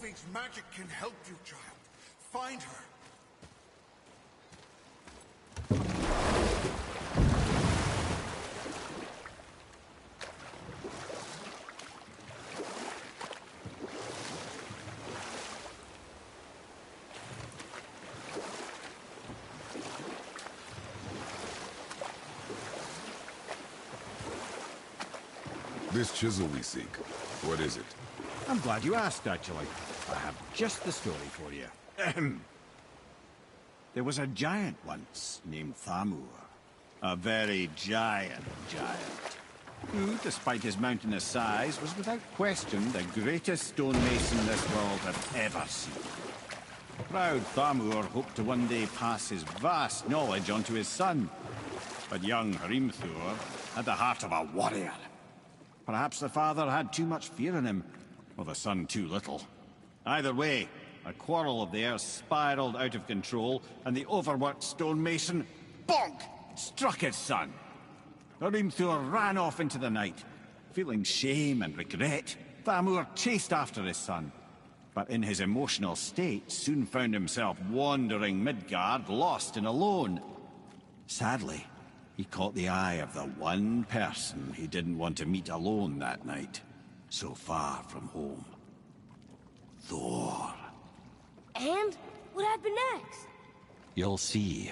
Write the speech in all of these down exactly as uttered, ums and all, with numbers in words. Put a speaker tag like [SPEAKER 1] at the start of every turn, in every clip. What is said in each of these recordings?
[SPEAKER 1] thinks magic can help you, child. Find her.
[SPEAKER 2] This chisel we seek, what is it?
[SPEAKER 3] I'm glad you asked, actually. I have just the story for you. Ahem. There was a giant once named Thamur. A very giant giant. Who, despite his mountainous size, was without question the greatest stonemason this world had ever seen. Proud Thamur hoped to one day pass his vast knowledge on to his son. But young Hrimthur had the heart of a warrior. Perhaps the father had too much fear in him, or the son too little. Either way, a quarrel of theirs spiraled out of control, and the overworked stonemason, bonk, struck his son. Hrimthur ran off into the night. Feeling shame and regret, Thamur chased after his son. But in his emotional state, soon found himself wandering Midgard, lost and alone. Sadly, he caught the eye of the one person he didn't want to meet alone that night, so far from home. Thor.
[SPEAKER 4] And? What happened next?
[SPEAKER 3] You'll see.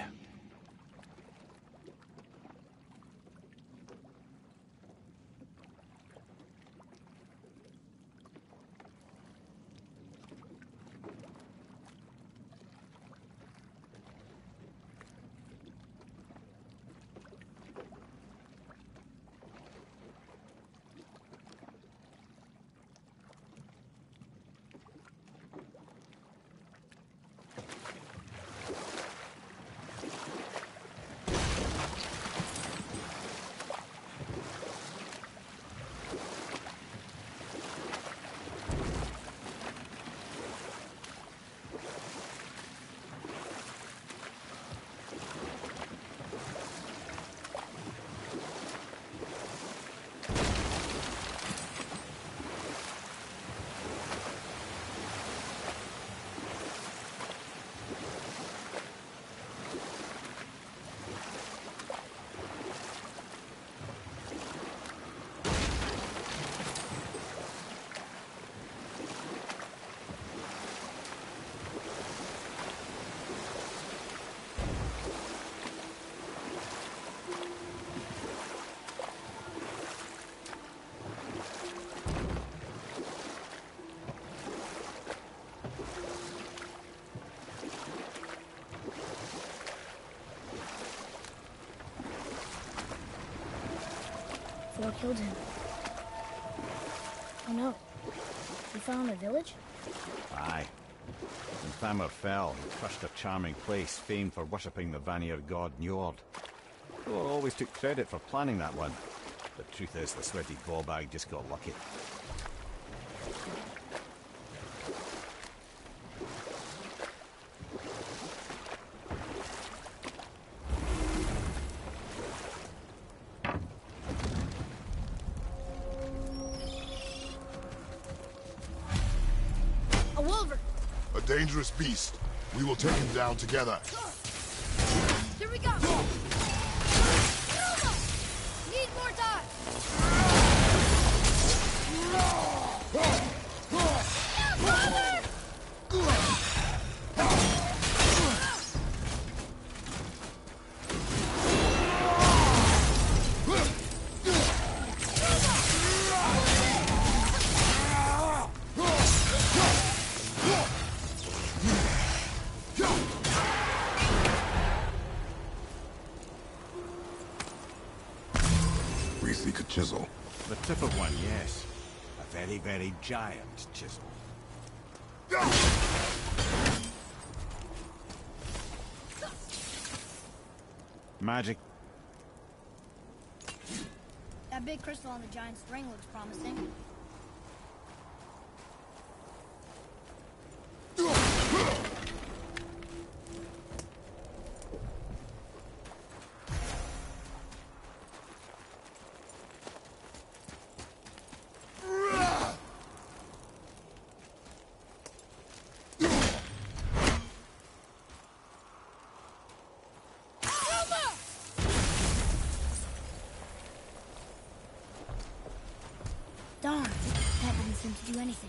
[SPEAKER 4] Thor killed him. Oh no. He fell in the village?
[SPEAKER 3] Aye. When Thamur fell, he crushed a charming place famed for worshipping the Vanir god Njord. Thor always took credit for planning that one. The truth is, the sweaty ballbag just got lucky.
[SPEAKER 2] Dangerous beast. We will take him down together.
[SPEAKER 4] Here we go! Need more time!
[SPEAKER 2] Chisel.
[SPEAKER 3] The tip of one, yes. A very, very giant chisel. Magic.
[SPEAKER 4] That big crystal on the giant's ring looks promising. do anything.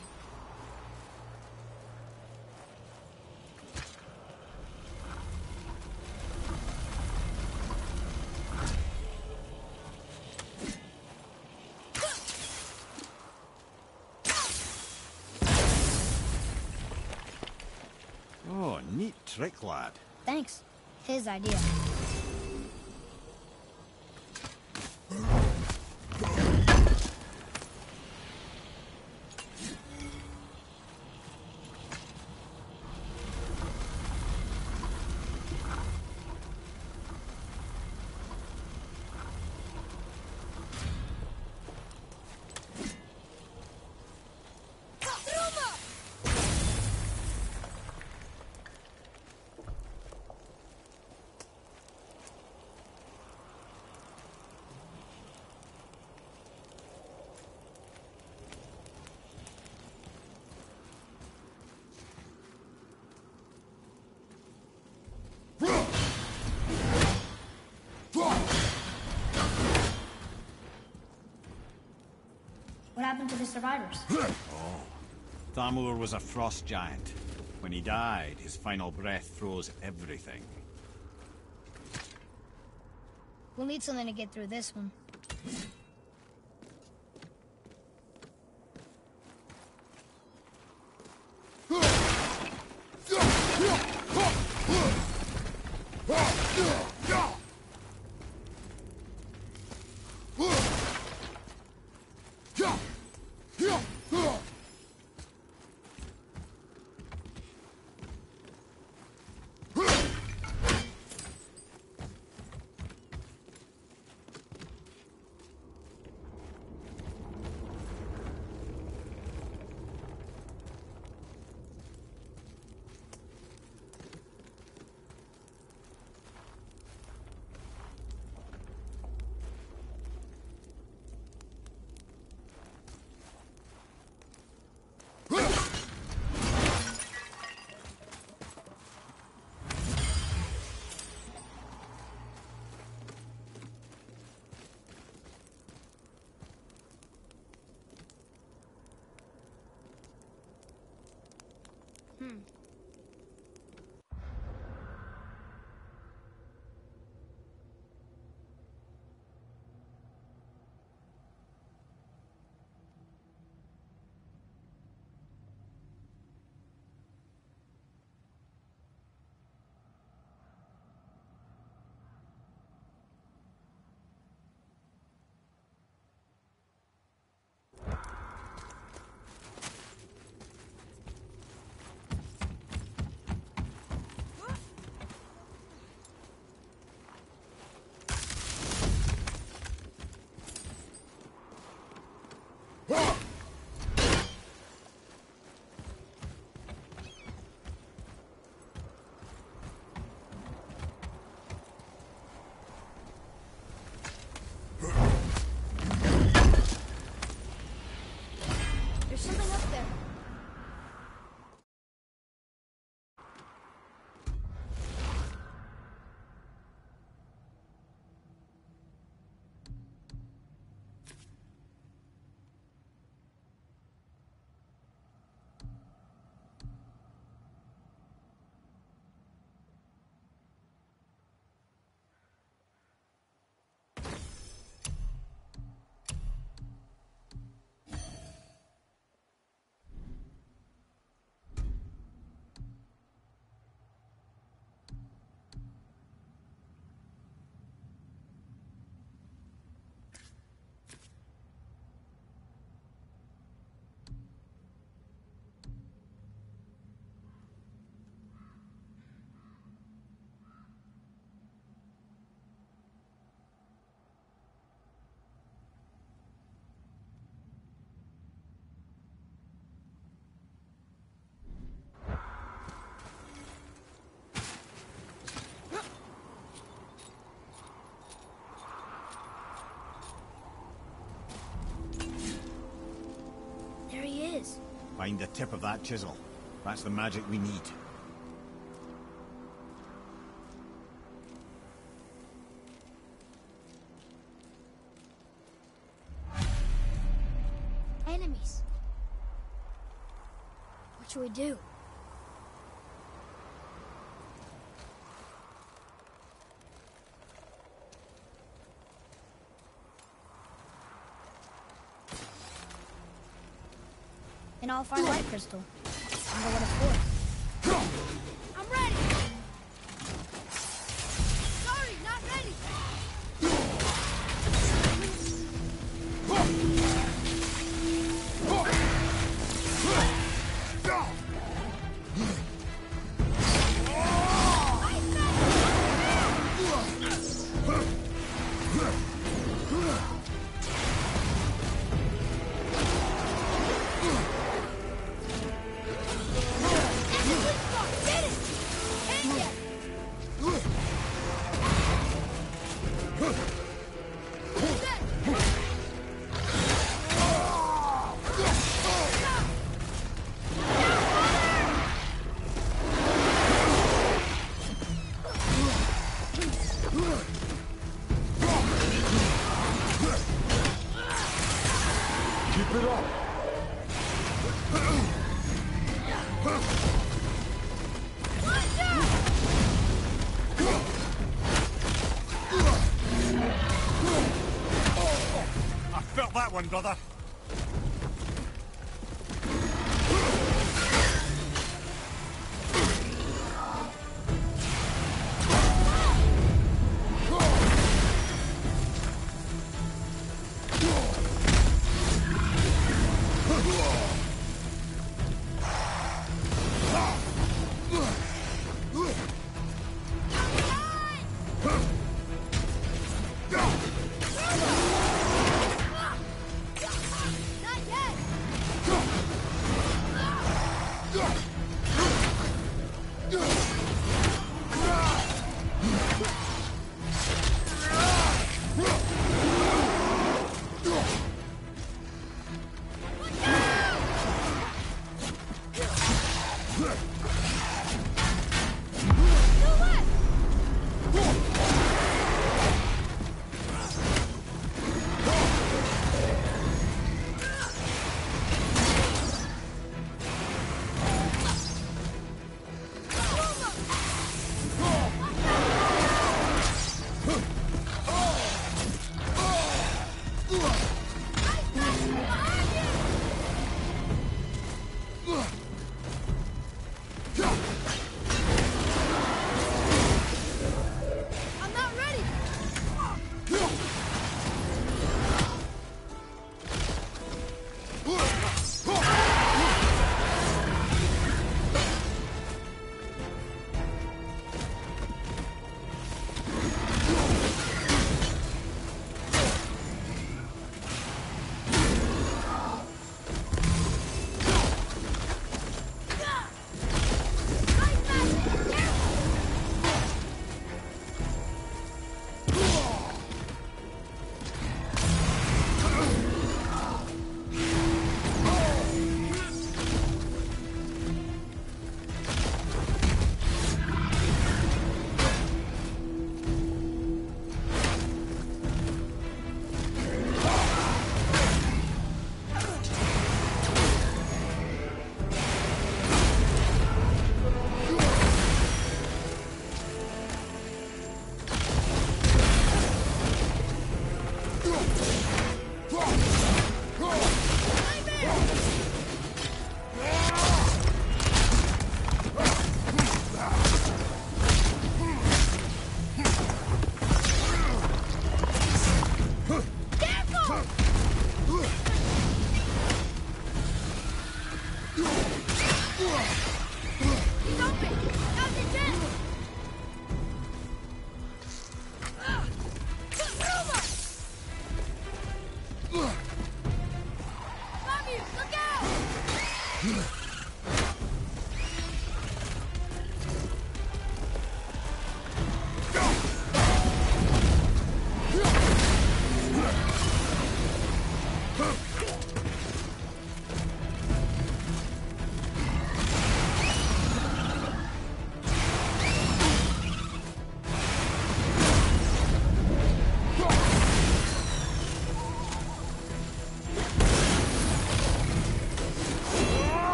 [SPEAKER 3] Oh, neat trick, lad.
[SPEAKER 4] Thanks. His idea. What happened to the survivors?
[SPEAKER 3] Oh. Thamur was a frost giant. When he died, his final breath froze everything.
[SPEAKER 4] We'll need something to get through this one. Hmm. There's something up there. There he is.
[SPEAKER 3] Find the tip of that chisel. That's the magic we need.
[SPEAKER 4] Enemies. should we do? Then I'll find Light Crystal. I know what it's for. I'm ready! Sorry, not ready!
[SPEAKER 3] One, brother.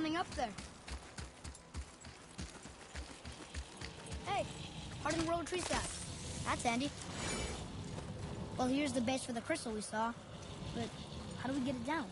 [SPEAKER 4] something up there. Hey, hardened world tree sap. That's handy. Well, here's the base for the crystal we saw. But how do we get it down?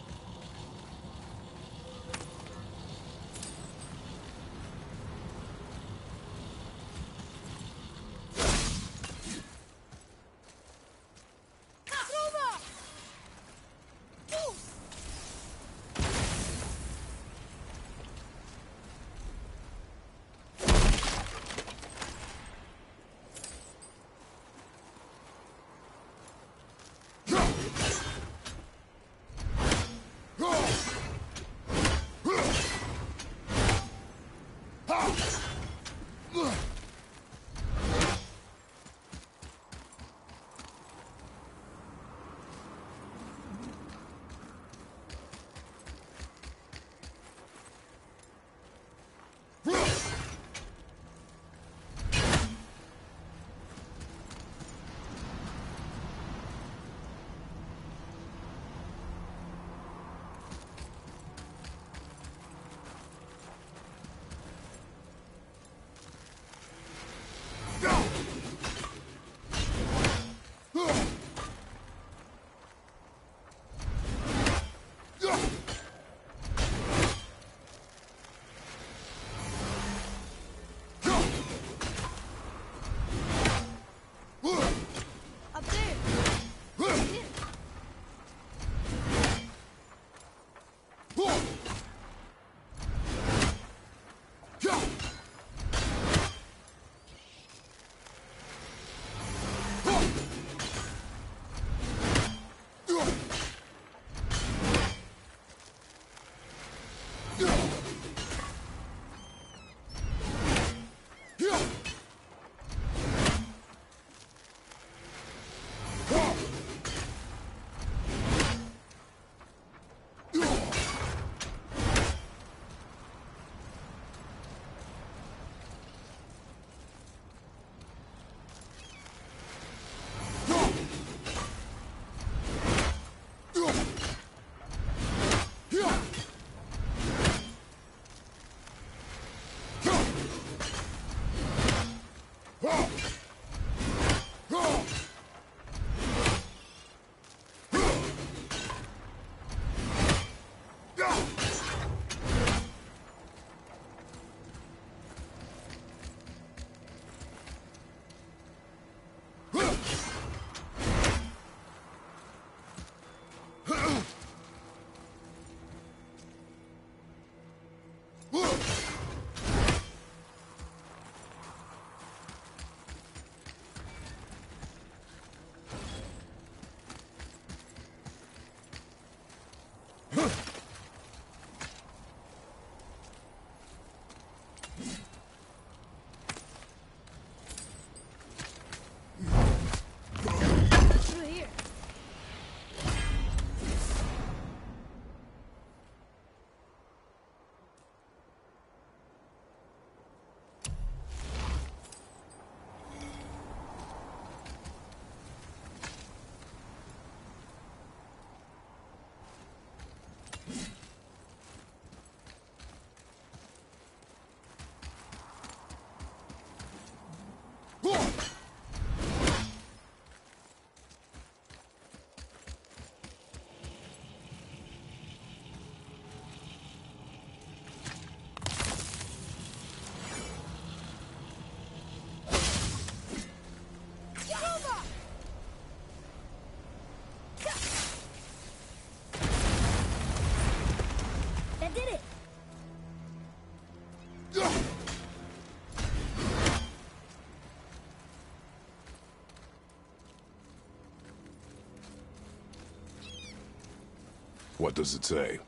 [SPEAKER 2] What does it say?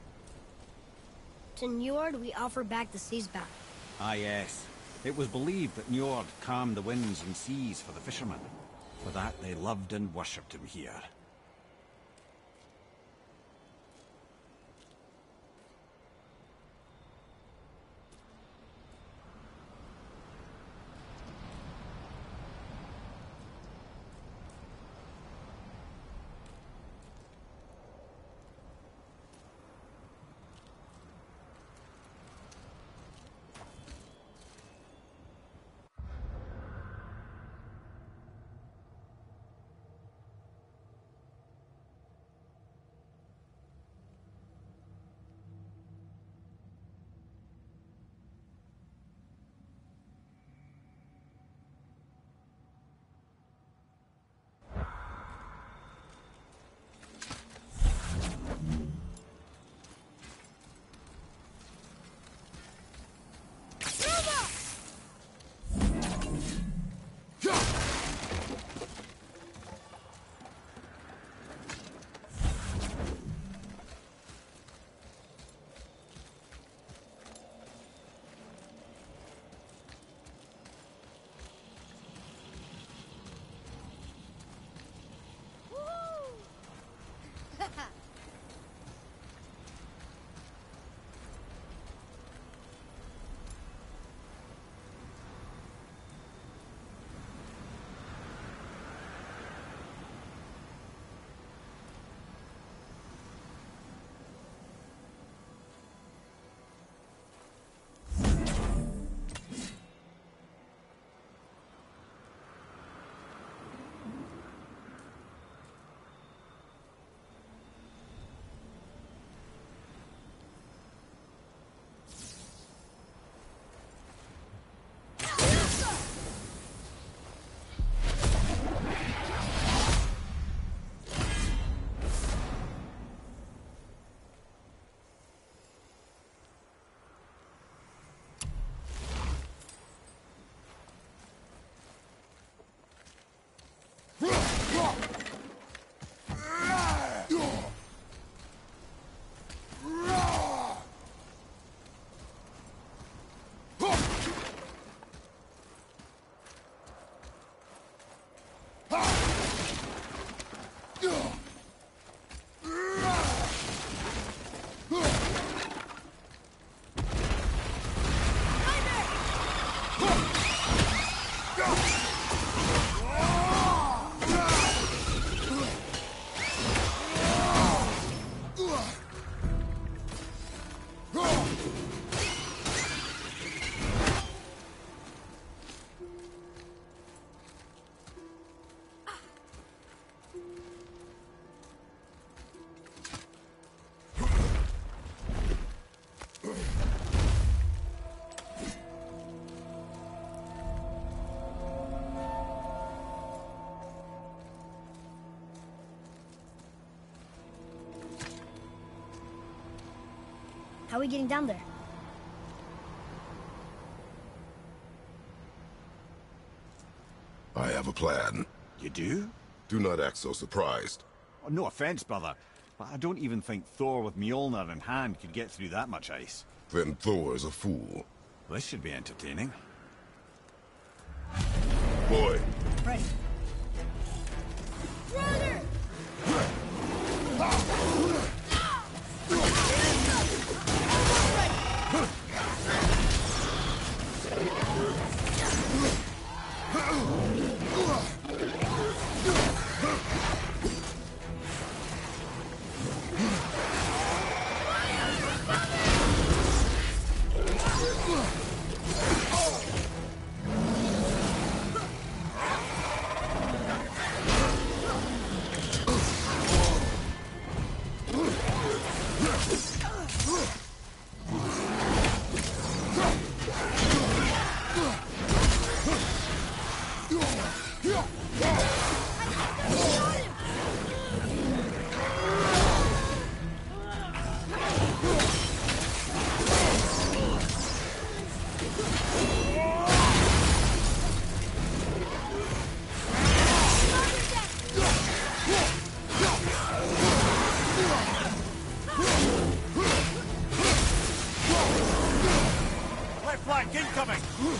[SPEAKER 4] To Njord, we offer back the seas bound.
[SPEAKER 3] Ah, yes. It was believed that Njord calmed the winds and seas for the fishermen. For that, they loved and worshipped him here.
[SPEAKER 4] How are we getting down there?
[SPEAKER 2] I have a plan.
[SPEAKER 3] You do?
[SPEAKER 2] Do not act so surprised.
[SPEAKER 3] Oh, no offense, brother, but I don't even think Thor with Mjolnir in hand could get through that much ice.
[SPEAKER 2] Then Thor is a fool.
[SPEAKER 3] This should be entertaining.
[SPEAKER 2] Boy.
[SPEAKER 4] Right. Brother!
[SPEAKER 3] Flank incoming!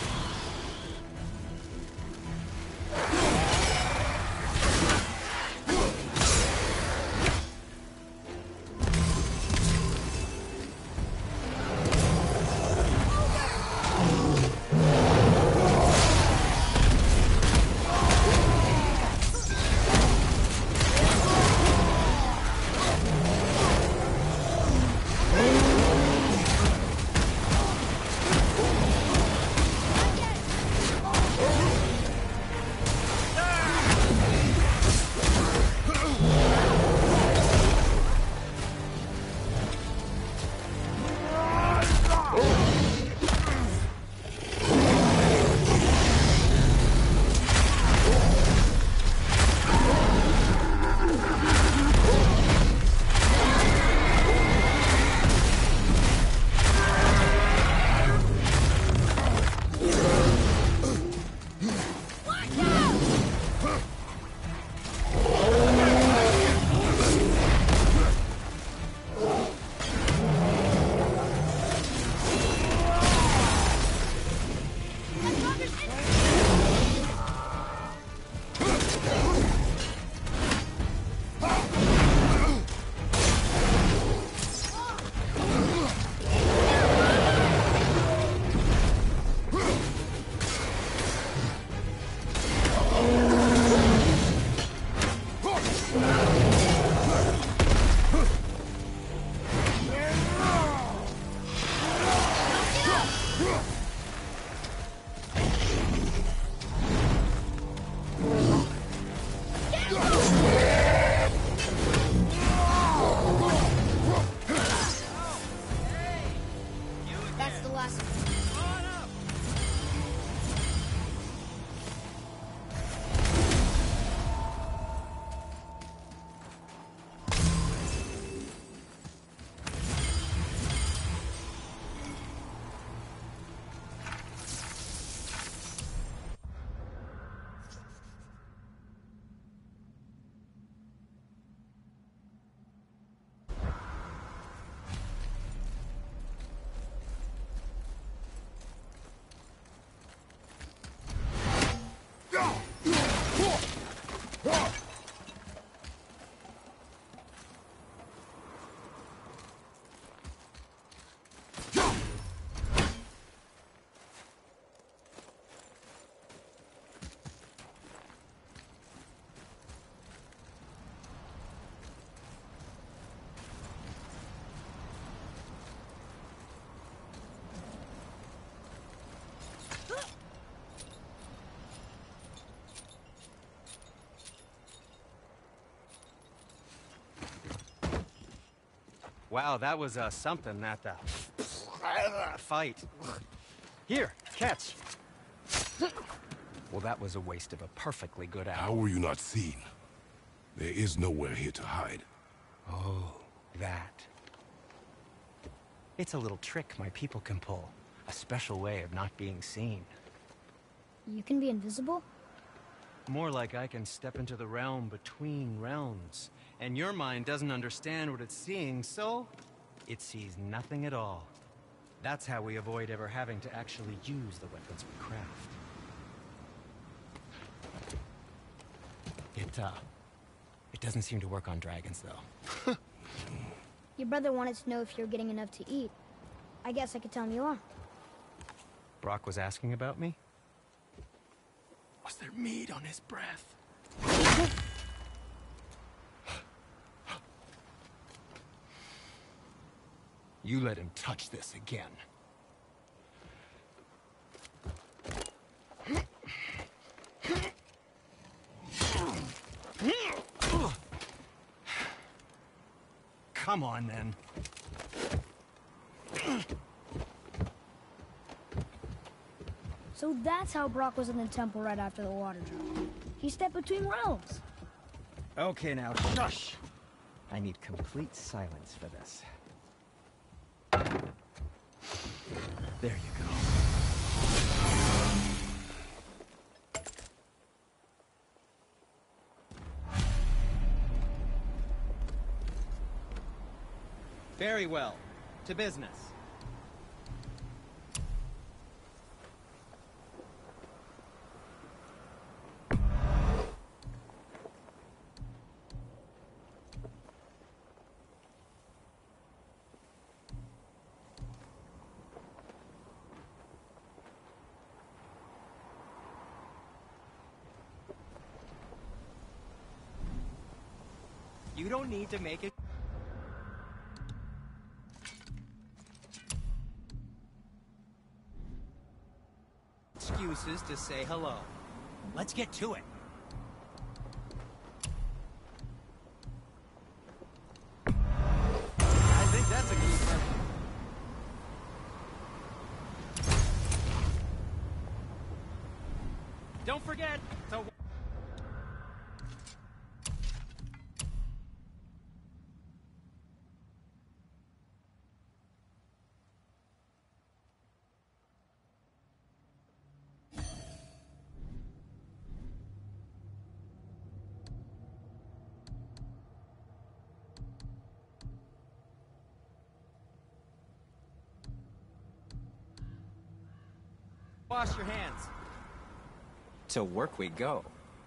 [SPEAKER 5] Wow, that was uh, something, that uh, fight. Here, catch. Well, that was a waste of a perfectly good hour.
[SPEAKER 2] How were you not seen? There is nowhere here to hide.
[SPEAKER 5] Oh, that. It's a little trick my people can pull. A special way of not being seen.
[SPEAKER 4] You can be invisible?
[SPEAKER 5] More like I can step into the realm between realms. And your mind doesn't understand what it's seeing, so it sees nothing at all. That's how we avoid ever having to actually use the weapons we craft. It, uh... It doesn't seem to work on dragons, though.
[SPEAKER 4] Your brother wanted to know if you're getting enough to eat. I guess I could tell him you are.
[SPEAKER 5] Brock was asking about me? Was there meat on his breath? You let him touch this again. Come on, then.
[SPEAKER 4] So that's how Brock was in the temple right after the water drop. He stepped between realms.
[SPEAKER 5] Okay, now, shush! I need complete silence for this. There you go. Very well. To business. You don't need to make it. Excuses to say hello. Let's get to it. I think that's a good start. Don't forget to... Wash your hands.
[SPEAKER 6] To work we go.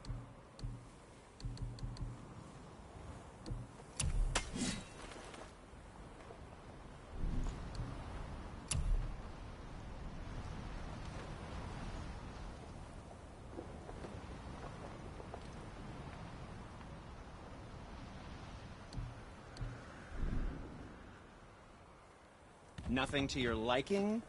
[SPEAKER 5] Nothing to your liking?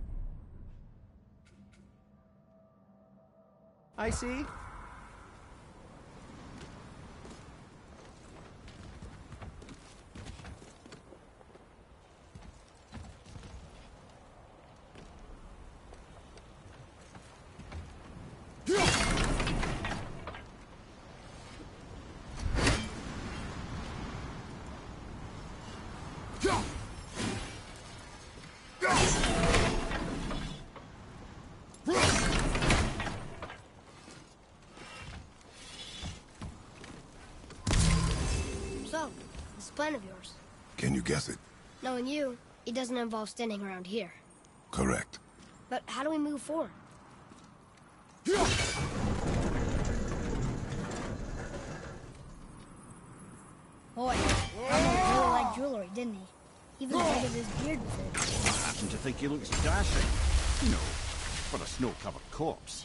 [SPEAKER 5] I see.
[SPEAKER 4] this plan of yours?
[SPEAKER 2] Can you guess it?
[SPEAKER 4] Knowing you, it doesn't involve standing around here.
[SPEAKER 2] Correct.
[SPEAKER 4] But how do we move forward? Boy, Elmo really liked jewelry, didn't he? Even painted his beard with it.
[SPEAKER 3] I happen to think he looks dashing. You know, for a snow-covered corpse.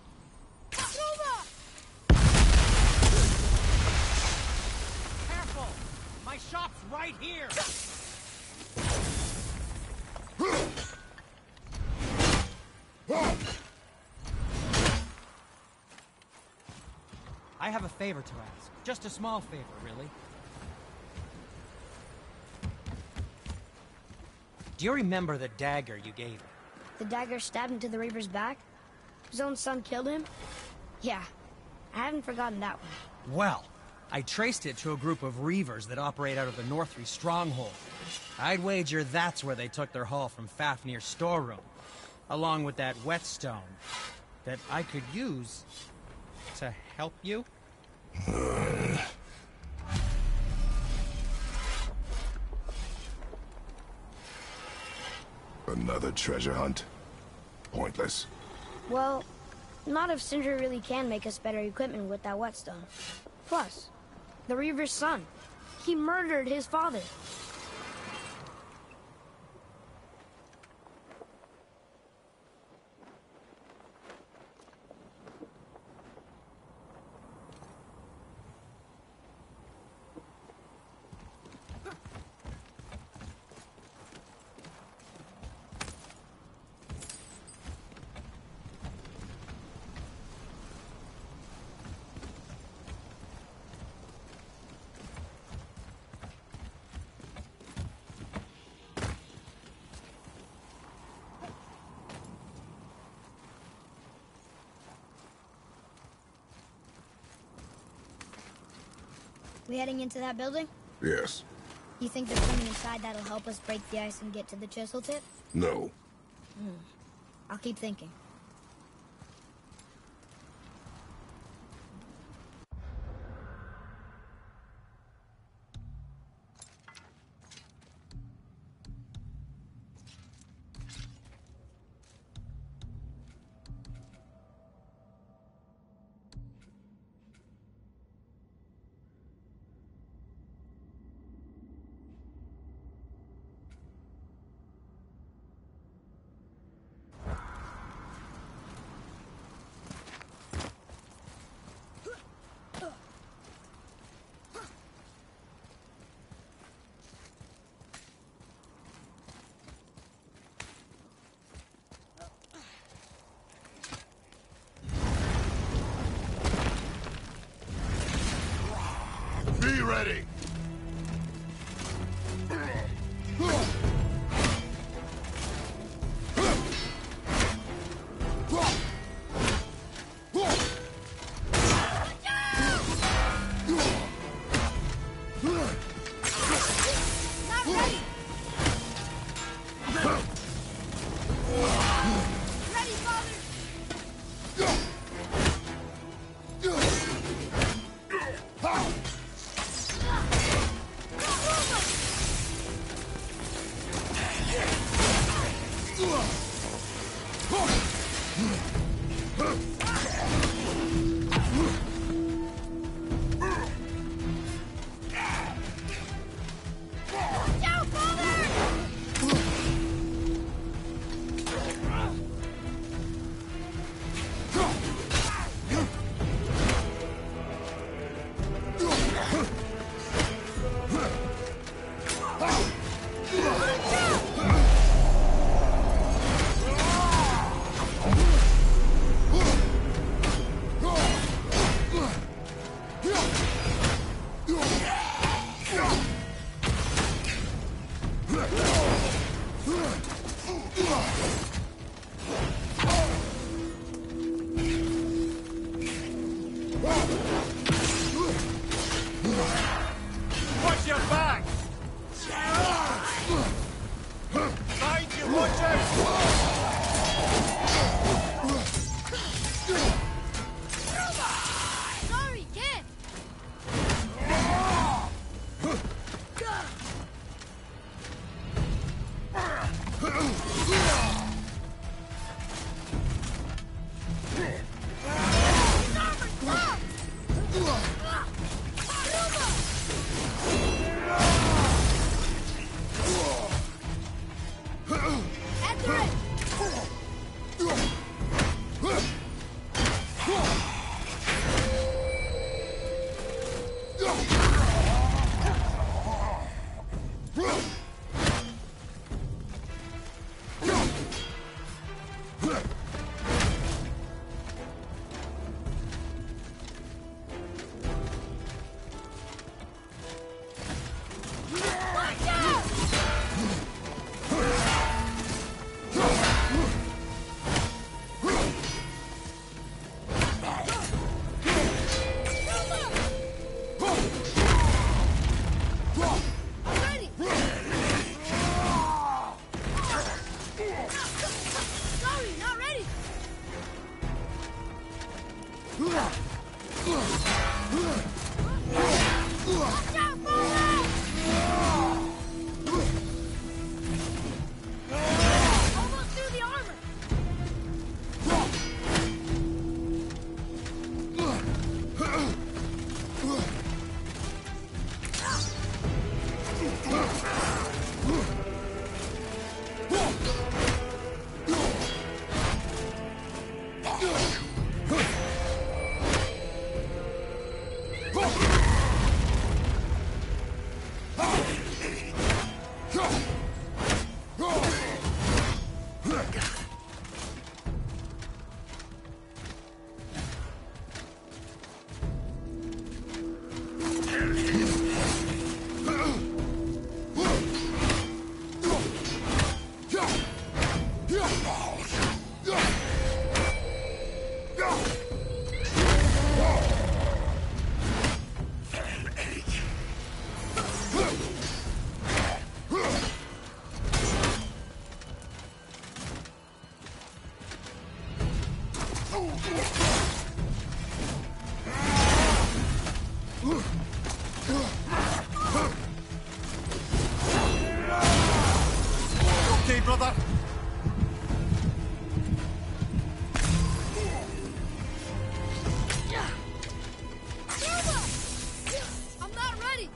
[SPEAKER 5] Careful! My shop's right here! I have a favor to ask. Just a small favor, really. Do you remember the dagger you gave me?
[SPEAKER 4] The dagger stabbed into the Reaver's back? His own son killed him? Yeah, I haven't forgotten that one.
[SPEAKER 5] Well, I traced it to a group of Reavers that operate out of the Northree stronghold. I'd wager that's where they took their haul from Fafnir's storeroom, along with that whetstone that I could use to help you.
[SPEAKER 2] Another treasure hunt? Pointless.
[SPEAKER 4] Well, not if Sindri really can make us better equipment with that whetstone. Plus, the Reaver's son. He murdered his father. We heading into that building?
[SPEAKER 2] Yes.
[SPEAKER 4] You think there's something inside that'll help us break the ice and get to the chisel tip?
[SPEAKER 2] No.
[SPEAKER 4] Hmm. I'll keep thinking.
[SPEAKER 2] Be ready!
[SPEAKER 4] Watch out, Fallout! Almost through the armor.
[SPEAKER 1] Okay, brother.
[SPEAKER 4] I'm not ready.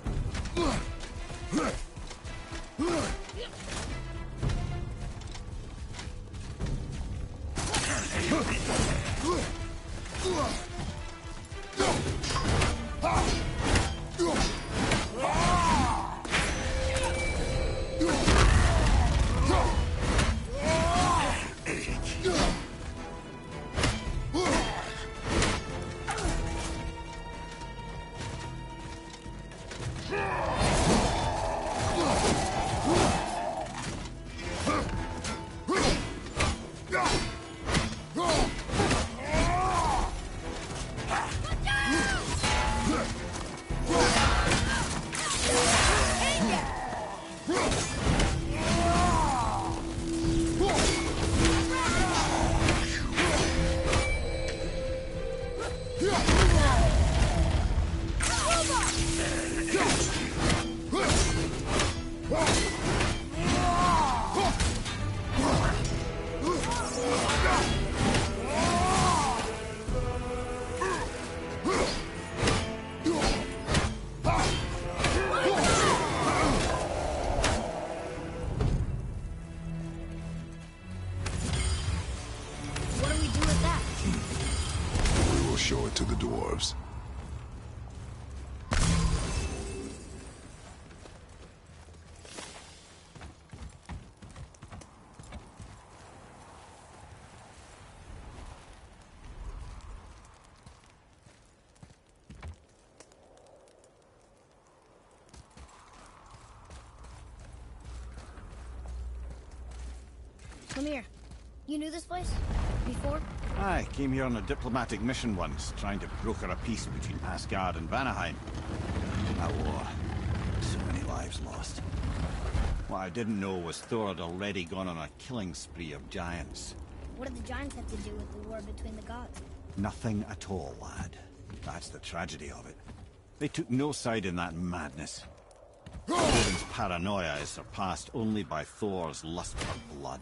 [SPEAKER 4] What do we do with that?
[SPEAKER 2] We will show it to the dwarves.
[SPEAKER 4] Come here. You knew this place? Before?
[SPEAKER 3] I came here on a diplomatic mission once, trying to broker a peace between Asgard and Vanaheim. That war. So many lives lost. What I didn't know was Thor had already gone on a killing spree of giants.
[SPEAKER 4] What did the giants have to do with the war between the gods?
[SPEAKER 3] Nothing at all, lad. That's the tragedy of it. They took no side in that madness. Odin's paranoia is surpassed only by Thor's lust for blood.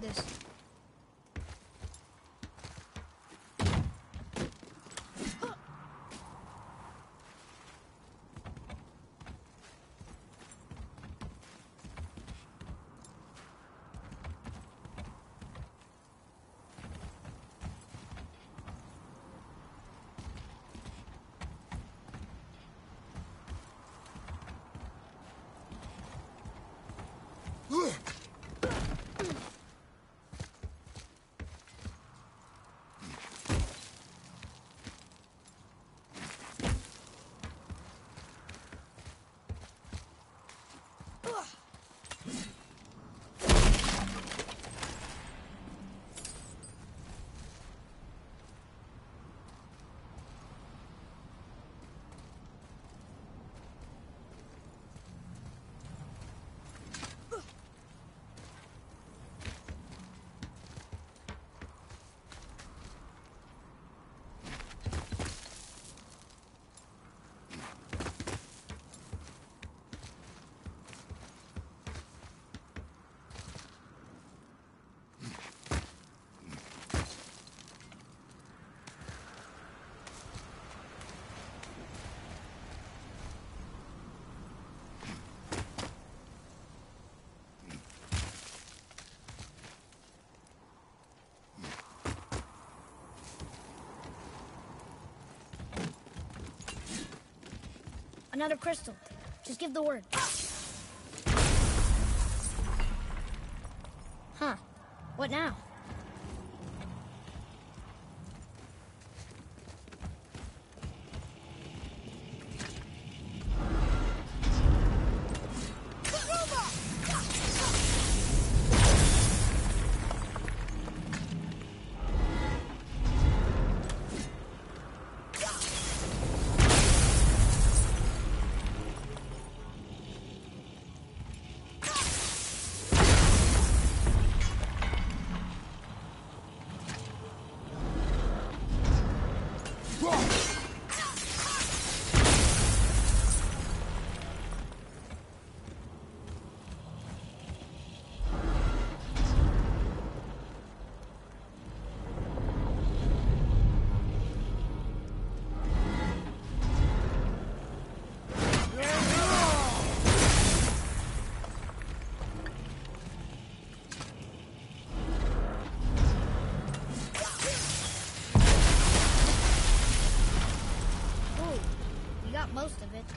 [SPEAKER 4] this. Another crystal. Just give the word. Huh. What now? Most of it.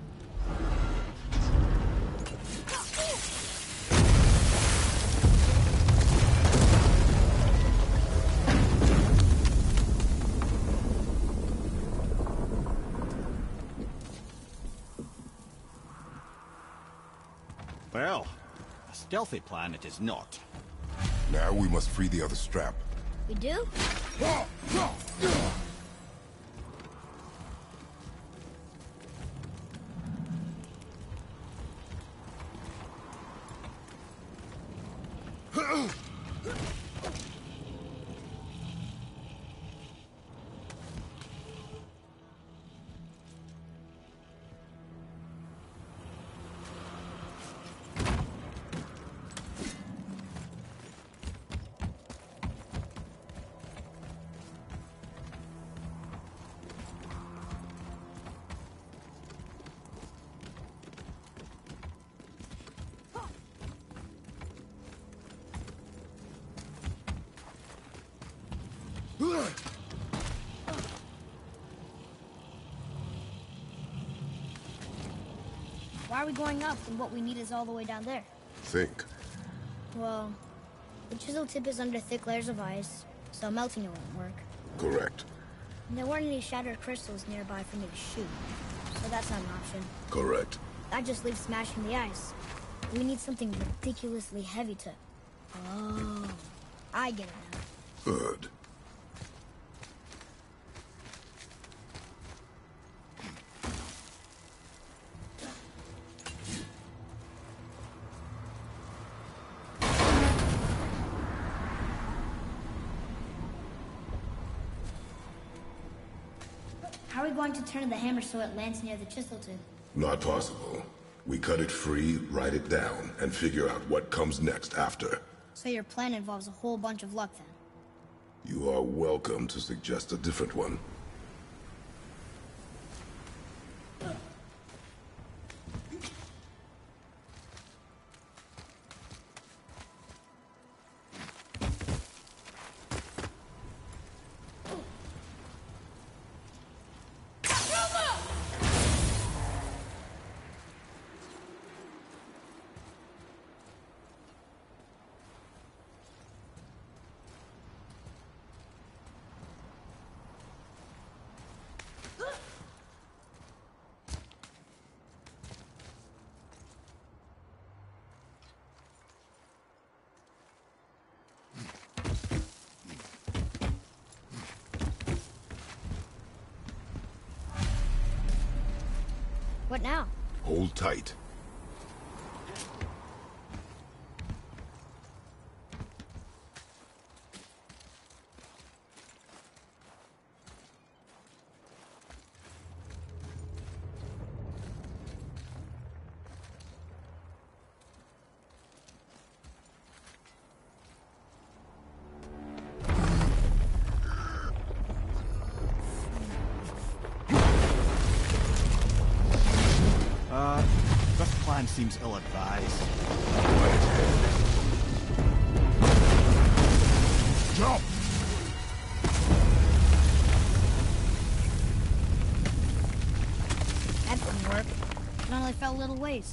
[SPEAKER 3] Well, a stealthy plan it is not.
[SPEAKER 2] Now we must free the other strap.
[SPEAKER 4] We do? Why are we going up when what we need is all the way down there?
[SPEAKER 2] Think.
[SPEAKER 4] Well, the chisel tip is under thick layers of ice, so melting it won't work.
[SPEAKER 2] Correct.
[SPEAKER 4] And there weren't any shattered crystals nearby for me to shoot, so that's not an option.
[SPEAKER 2] Correct.
[SPEAKER 4] That just leaves smashing the ice. We need something ridiculously heavy to... Oh, I get it now.
[SPEAKER 2] Good.
[SPEAKER 4] How are we going to turn the hammer so it lands near the chisel tip?
[SPEAKER 2] Not possible. We cut it free, write it down, and figure out what comes next after.
[SPEAKER 4] So your plan involves a whole bunch of luck, then?
[SPEAKER 7] You are welcome to suggest a different one.
[SPEAKER 4] What now?
[SPEAKER 7] Hold tight.
[SPEAKER 3] Uh, this plan seems ill-advised.
[SPEAKER 2] Jump!
[SPEAKER 4] That didn't work. It only fell a little ways.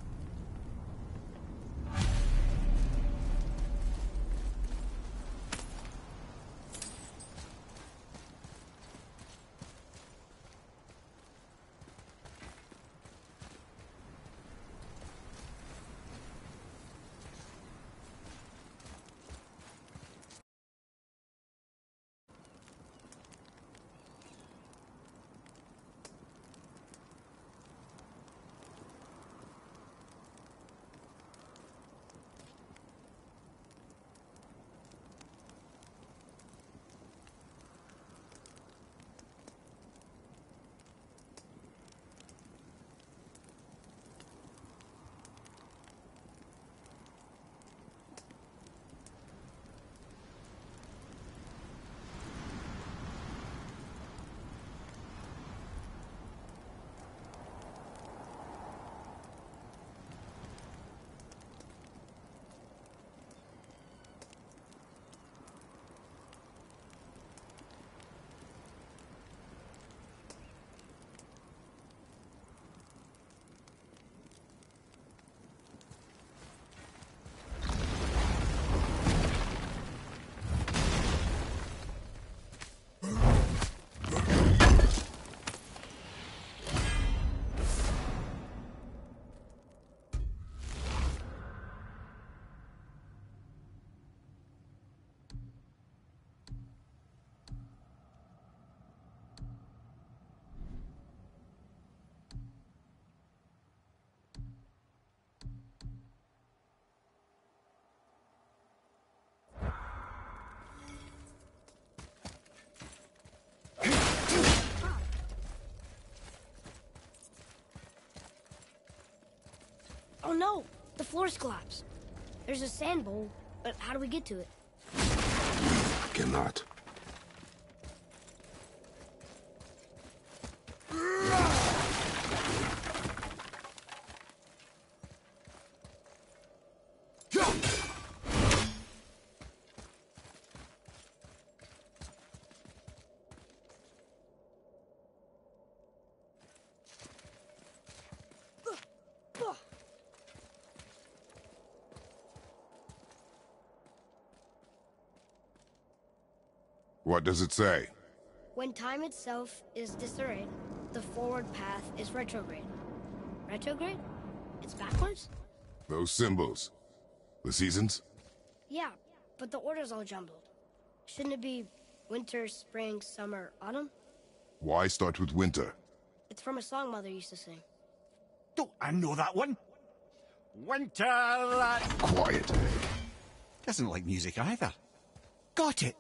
[SPEAKER 4] Oh no! The floor's collapsed. There's a sand bowl, but how do we get to it?
[SPEAKER 7] Cannot.
[SPEAKER 2] What does it say?
[SPEAKER 4] When time itself is disarrayed, the forward path is retrograde. Retrograde? It's backwards?
[SPEAKER 2] Those symbols. The seasons?
[SPEAKER 4] Yeah, but the order's all jumbled. Shouldn't it be winter, spring, summer, autumn?
[SPEAKER 2] Why start with winter?
[SPEAKER 4] It's from a song Mother used to sing.
[SPEAKER 3] Don't I know that one? Winter... Uh,
[SPEAKER 2] Quiet.
[SPEAKER 3] doesn't like music either. Got it!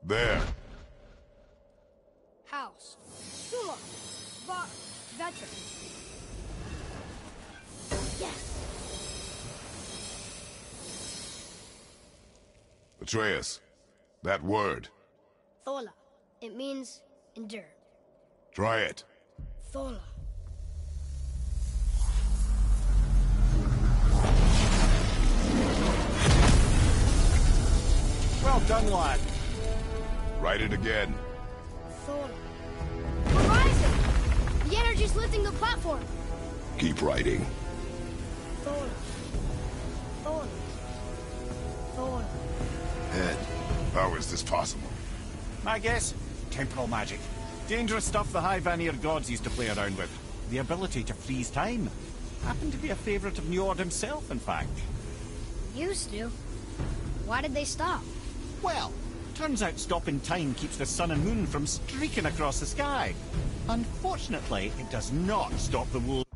[SPEAKER 2] There.
[SPEAKER 4] House. Sula. Va... Veteran. Yes!
[SPEAKER 2] Atreus, that word.
[SPEAKER 4] Thola. It means endure.
[SPEAKER 2] Try it.
[SPEAKER 4] Thola.
[SPEAKER 3] Well done, lad.
[SPEAKER 2] Write it again.
[SPEAKER 4] Thola. We're rising! The energy's lifting the platform.
[SPEAKER 7] Keep writing.
[SPEAKER 4] Thola. Thola. Thola.
[SPEAKER 2] Head. How is this possible?
[SPEAKER 3] My guess? Temporal magic. Dangerous stuff the High Vanir gods used to play around with. The ability to freeze time. Happened to be a favorite of Njord himself, in fact.
[SPEAKER 4] Used to. Why did they stop?
[SPEAKER 3] Well, turns out stopping time keeps the sun and moon from streaking across the sky. Unfortunately, it does not stop the wolves.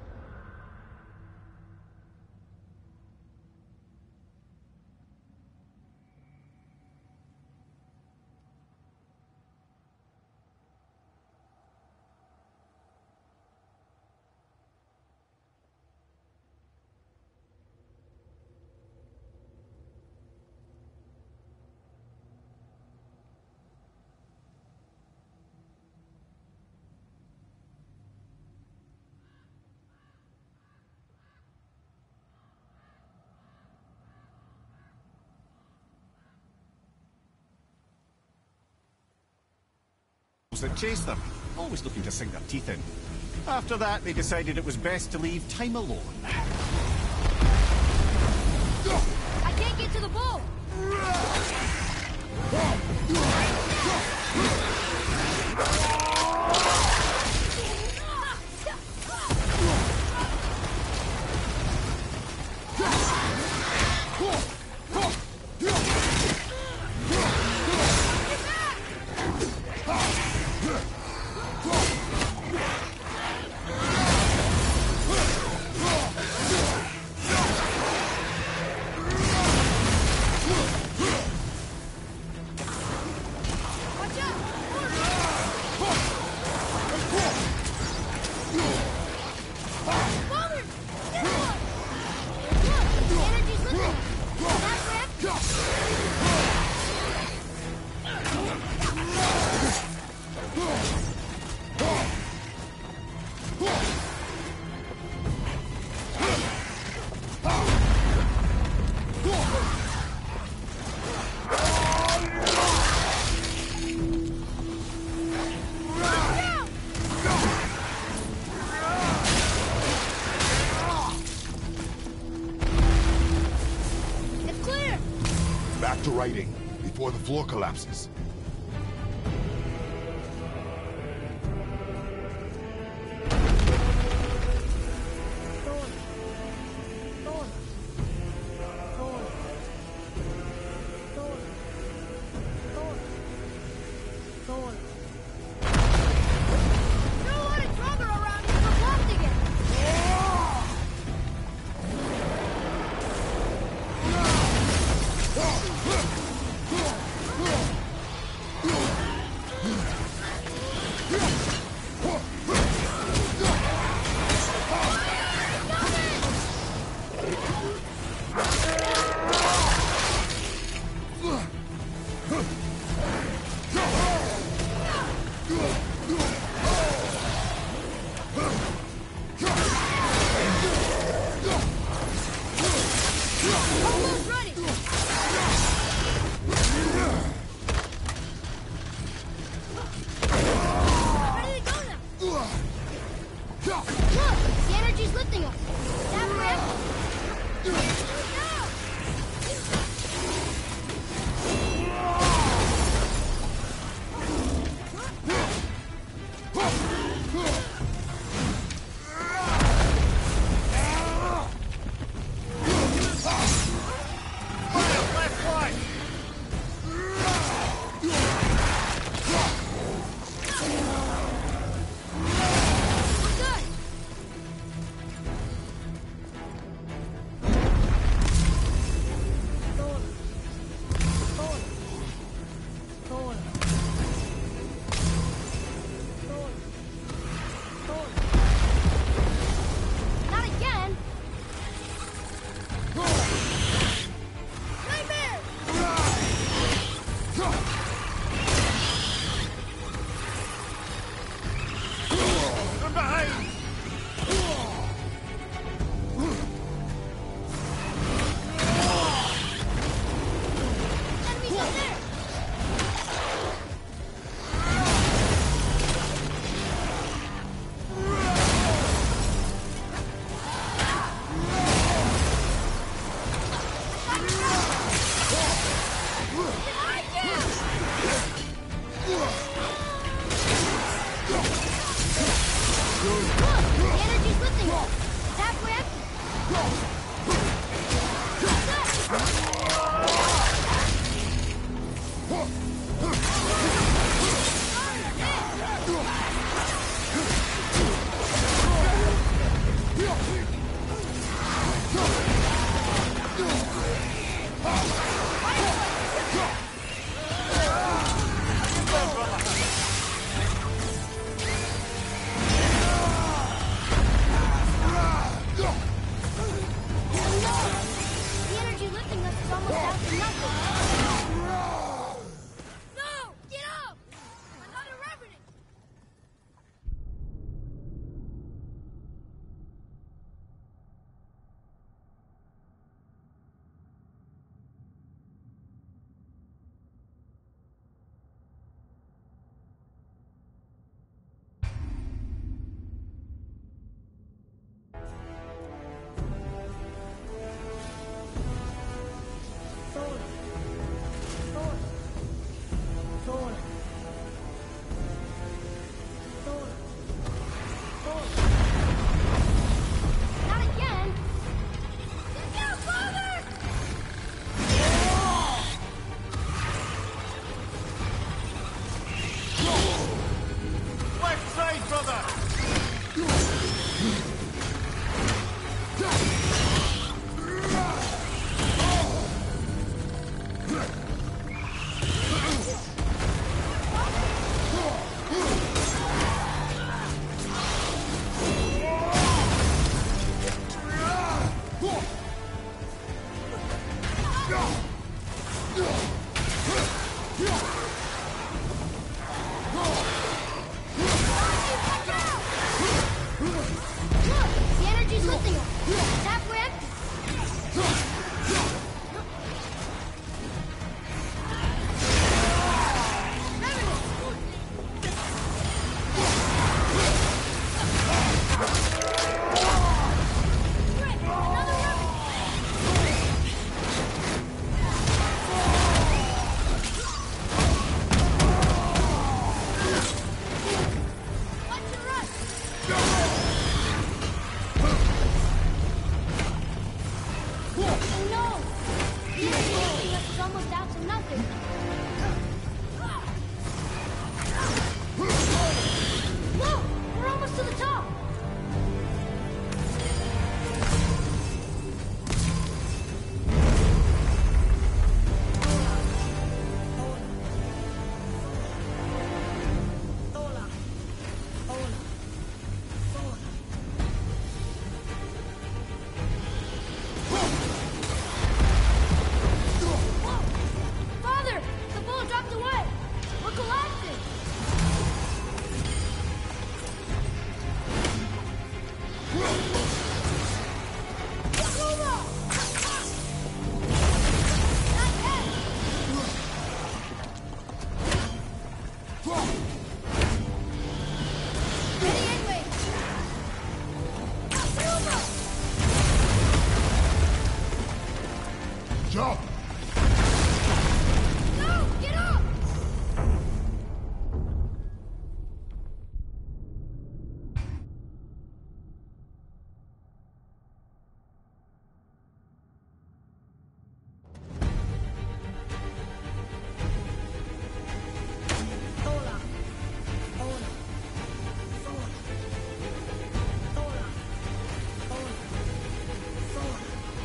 [SPEAKER 3] that chased them, always looking to sink their teeth in. After that, they decided it was best to leave time alone.
[SPEAKER 4] I can't get to the bow!
[SPEAKER 2] Back to writing, before the floor collapses. Jump!
[SPEAKER 4] No! Get up! Hola. Hola. Hola. Hola. Hola. Hola.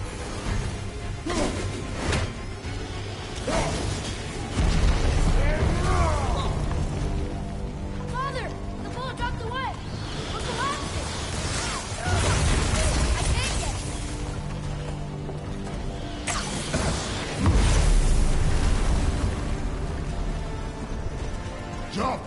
[SPEAKER 4] Father! The bullet dropped away! We're collapsing! I can't get it!
[SPEAKER 2] Jump!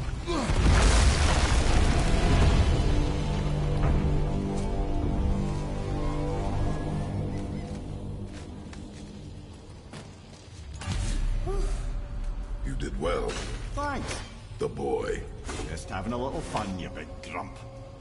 [SPEAKER 7] You did well.
[SPEAKER 3] Thanks.
[SPEAKER 7] The boy.
[SPEAKER 3] Just having a little fun, you big grump.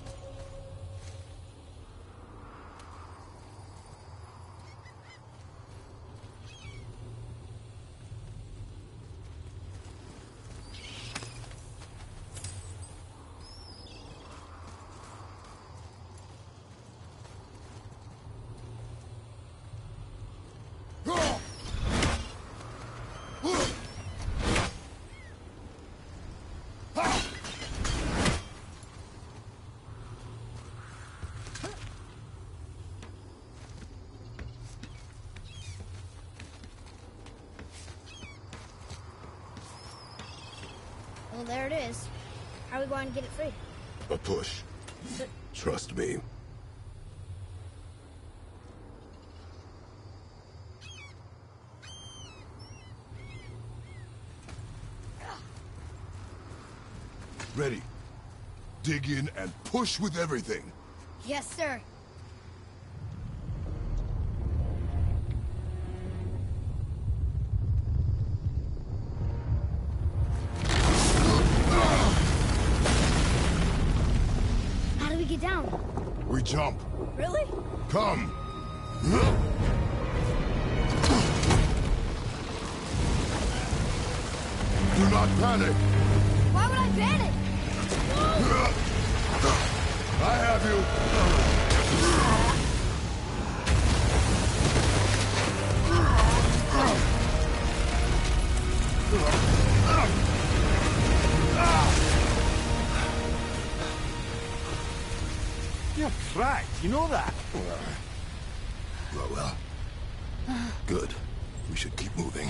[SPEAKER 4] Well, there it is. How are we going to get it free?
[SPEAKER 7] A push. Trust me.
[SPEAKER 2] Ready. Dig in and push with everything.
[SPEAKER 4] Yes, sir. How do we get down?
[SPEAKER 2] We jump.
[SPEAKER 4] Really?
[SPEAKER 2] Come. Do not panic.
[SPEAKER 4] Why would I panic?
[SPEAKER 2] I have you.
[SPEAKER 3] You're cracked, you know that?
[SPEAKER 2] Well, well. Good. We should keep moving.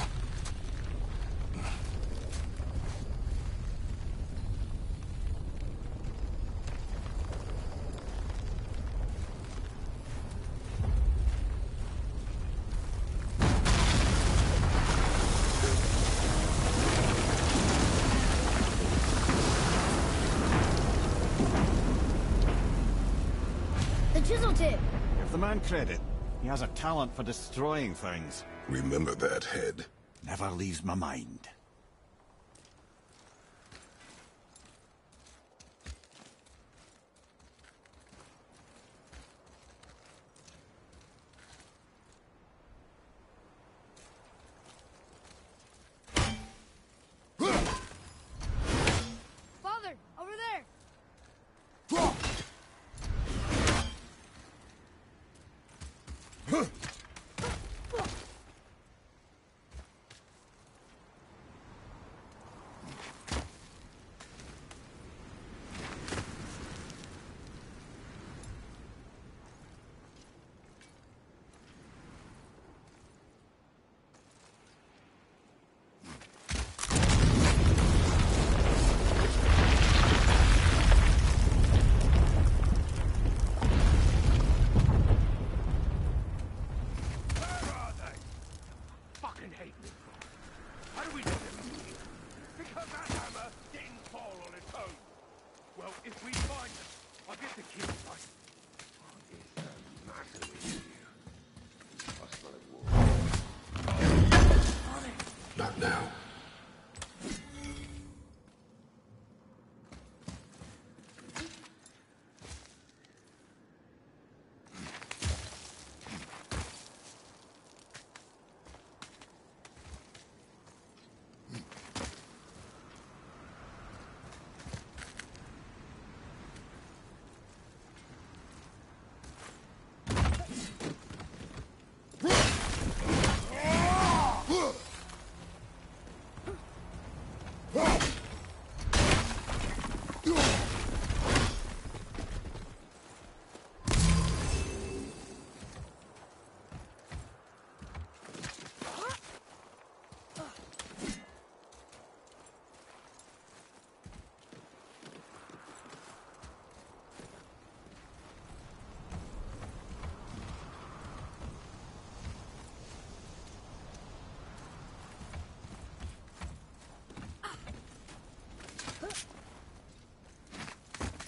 [SPEAKER 4] The chisel tip.
[SPEAKER 3] Give the man credit. He has a talent for destroying things.
[SPEAKER 7] Remember that head.
[SPEAKER 3] Never leaves my mind.
[SPEAKER 4] Father, over there.
[SPEAKER 7] Not now.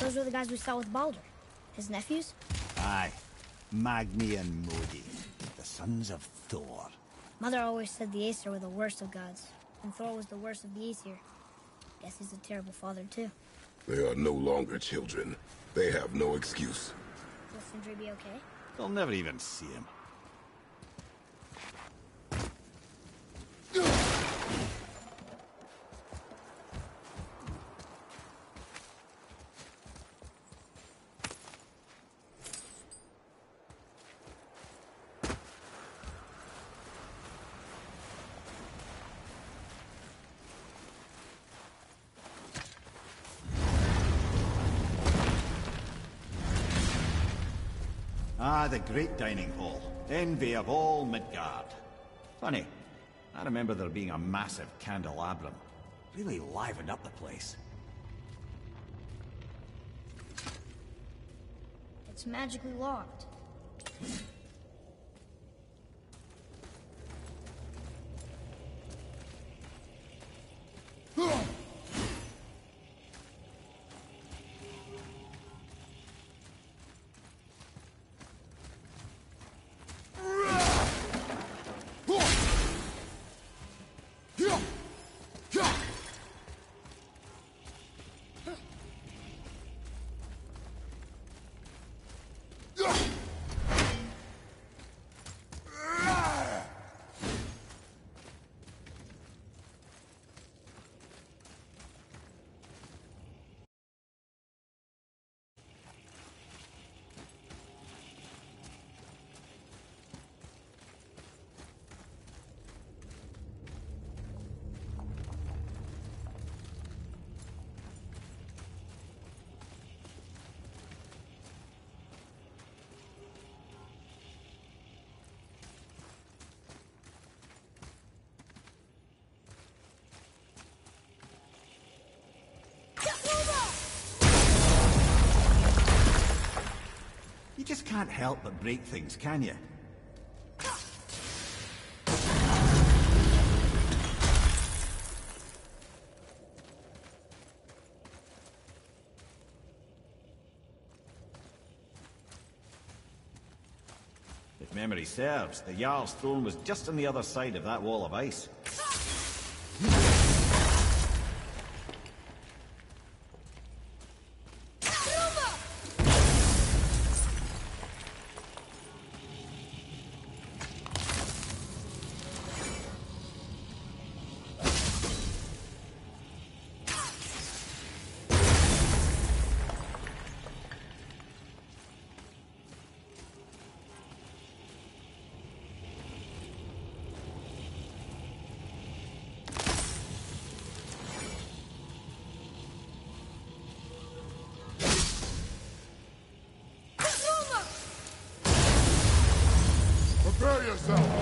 [SPEAKER 4] Those were the guys we saw with Baldur. His nephews?
[SPEAKER 3] Aye. Magni and Modi, the sons of Thor.
[SPEAKER 4] Mother always said the Aesir were the worst of gods, and Thor was the worst of the Aesir. Guess he's a terrible father, too.
[SPEAKER 7] They are no longer children. They have no excuse.
[SPEAKER 4] Will Sindri be okay?
[SPEAKER 3] They'll never even see him. Ah, the great dining hall. Envy of all Midgard. Funny, I remember there being a massive candelabrum. Really livened up the place.
[SPEAKER 4] It's magically locked.
[SPEAKER 3] You just can't help but break things, can you? If memory serves, the Jarl's throne was just on the other side of that wall of ice.
[SPEAKER 2] Prepare yourself!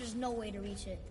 [SPEAKER 4] There's no way to reach it.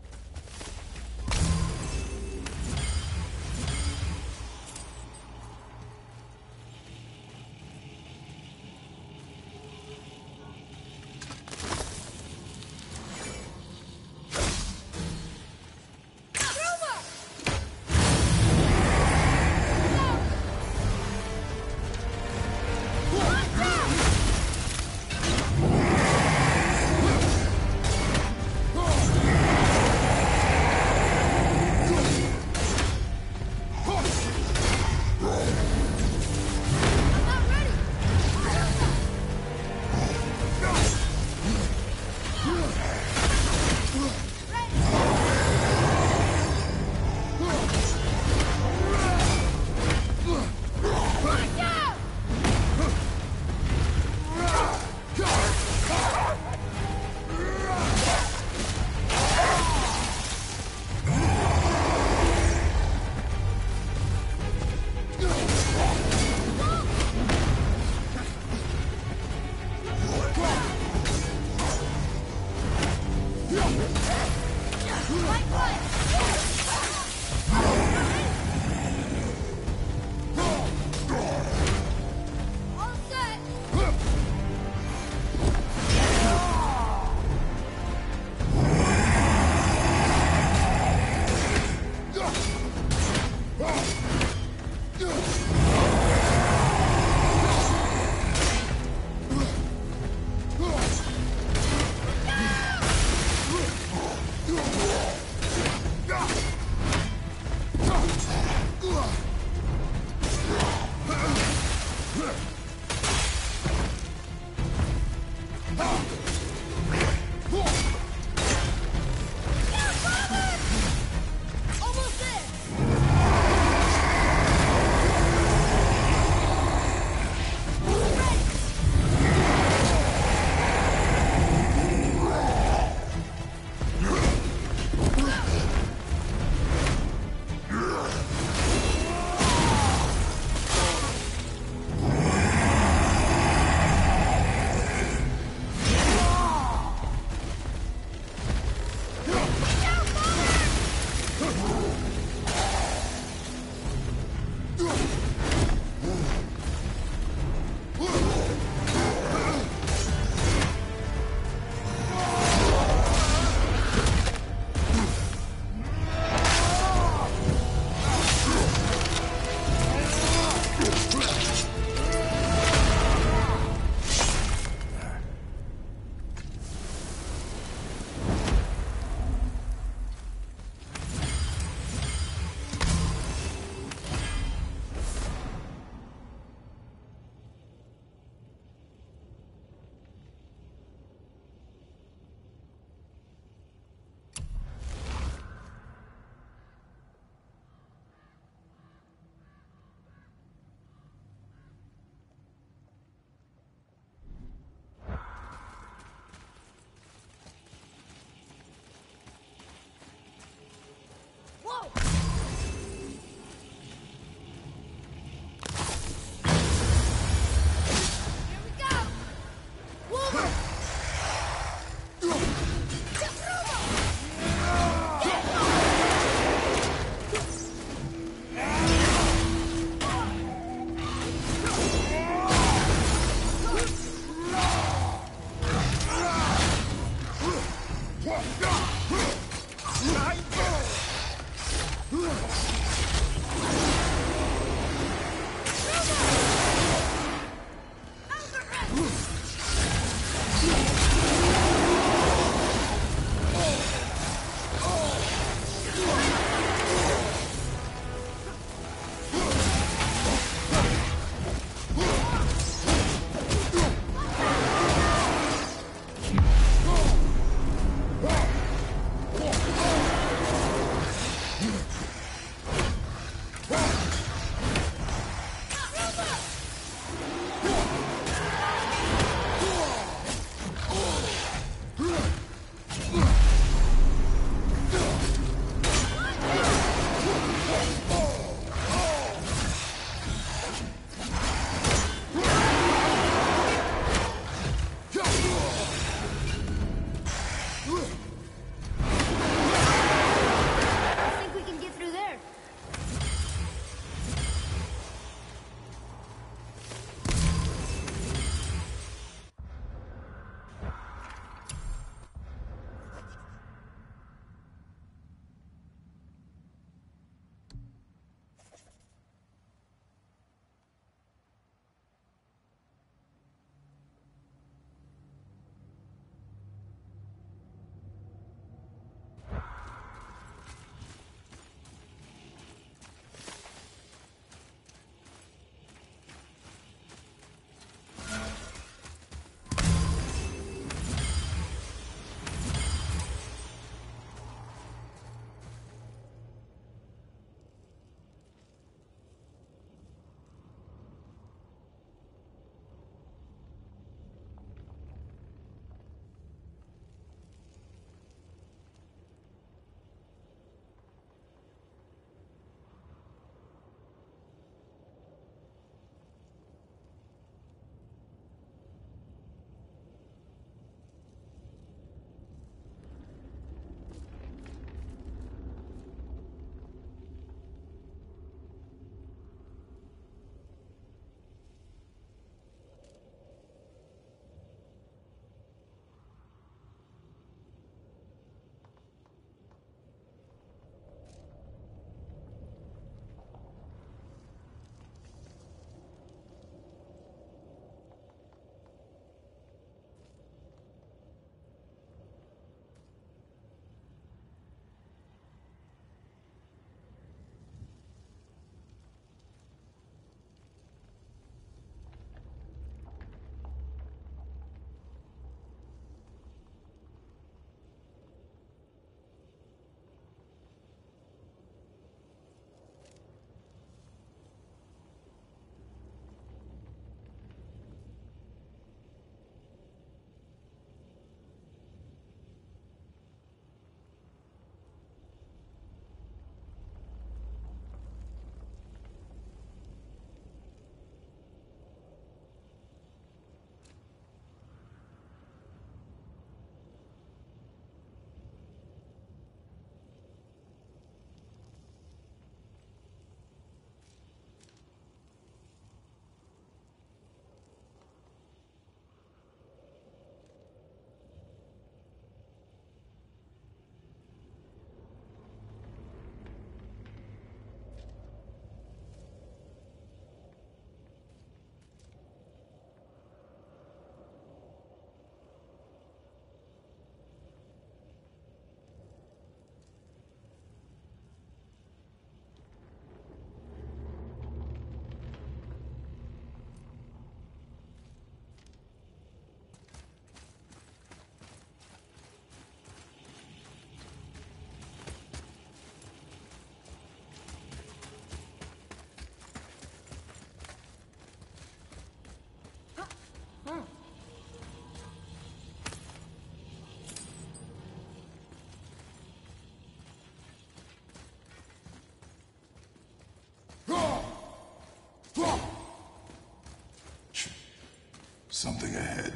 [SPEAKER 7] something ahead.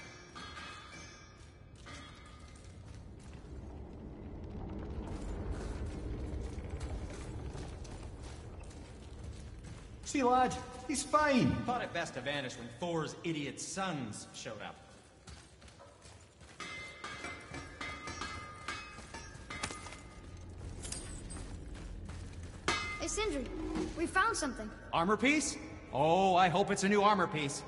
[SPEAKER 8] See, lad, he's fine.
[SPEAKER 5] Thought it best to vanish when Thor's idiot sons showed up.
[SPEAKER 4] Hey, Sindri, we found something.
[SPEAKER 5] Armor piece? Oh, I hope it's a new armor piece.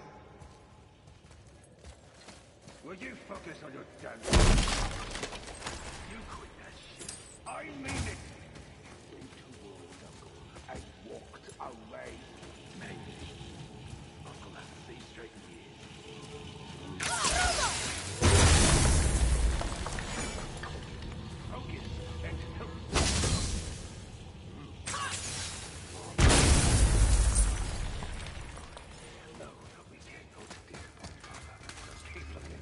[SPEAKER 9] Will you focus on your damn... You quit that shit. I mean it. Went toward Uncle and walked away. Maybe Uncle has to see straight in the Focus and help. No, no, we can't go to this. Just keep looking.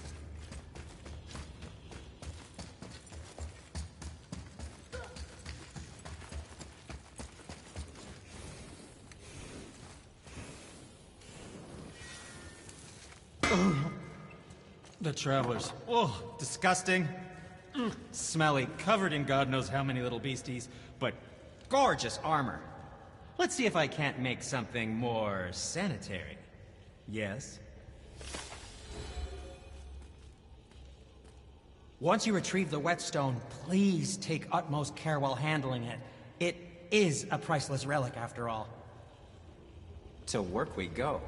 [SPEAKER 5] The Travelers. Oh, disgusting. Mm, smelly, covered in God knows how many little beasties, but gorgeous armor. Let's see if I can't make something more sanitary. Yes? Once you retrieve the whetstone, please take utmost care while handling it. It is a priceless relic, after all.
[SPEAKER 6] To work we go.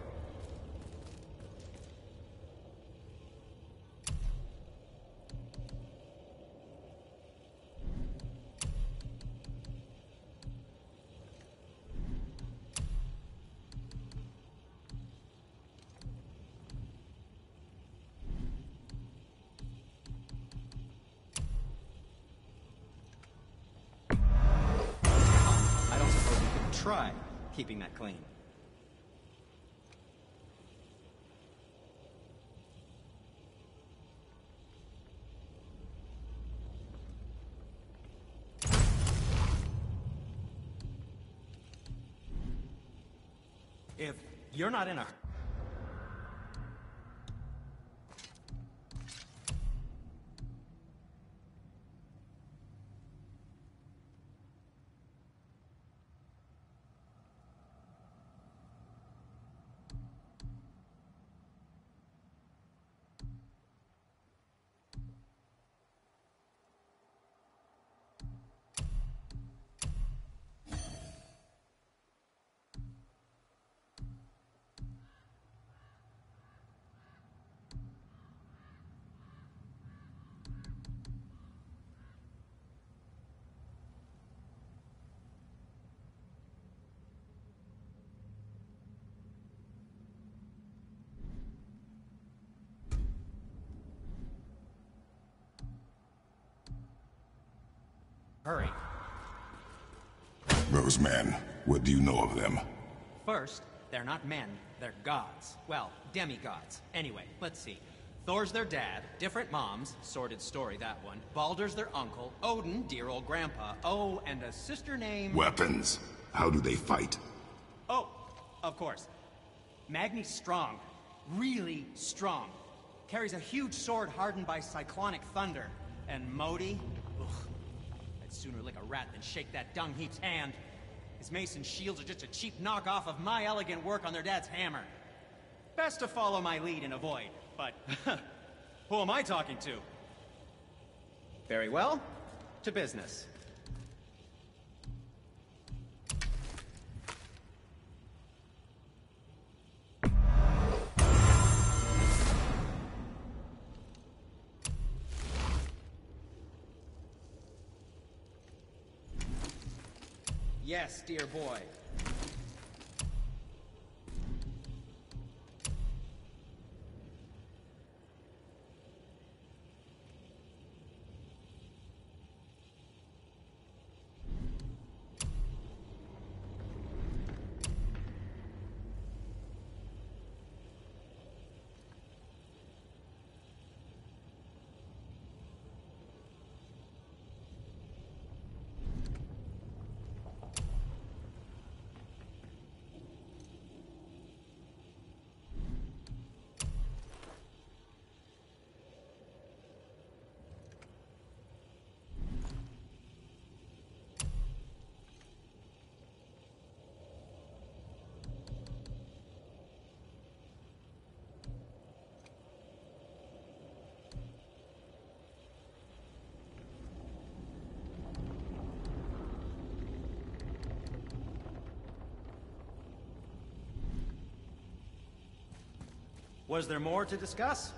[SPEAKER 6] I don't suppose you could try keeping that clean. If you're not in a... Hurry.
[SPEAKER 7] Those men, what do you know of them?
[SPEAKER 5] First, they're not men, they're gods. Well, demigods. Anyway, let's see. Thor's their dad, different moms, sordid story that one. Baldur's their uncle, Odin, dear old grandpa. Oh, and a sister named...
[SPEAKER 7] Weapons. How do they fight?
[SPEAKER 5] Oh, of course. Magni's strong. Really strong. Carries a huge sword hardened by cyclonic thunder. And Modi? Ugh. I'd sooner lick a rat than shake that dung heap's hand. His mace and shields are just a cheap knockoff of my elegant work on their dad's hammer. Best to follow my lead and avoid, but who am I talking to? Very well, to business. Yes, dear boy.
[SPEAKER 6] Was there more to discuss?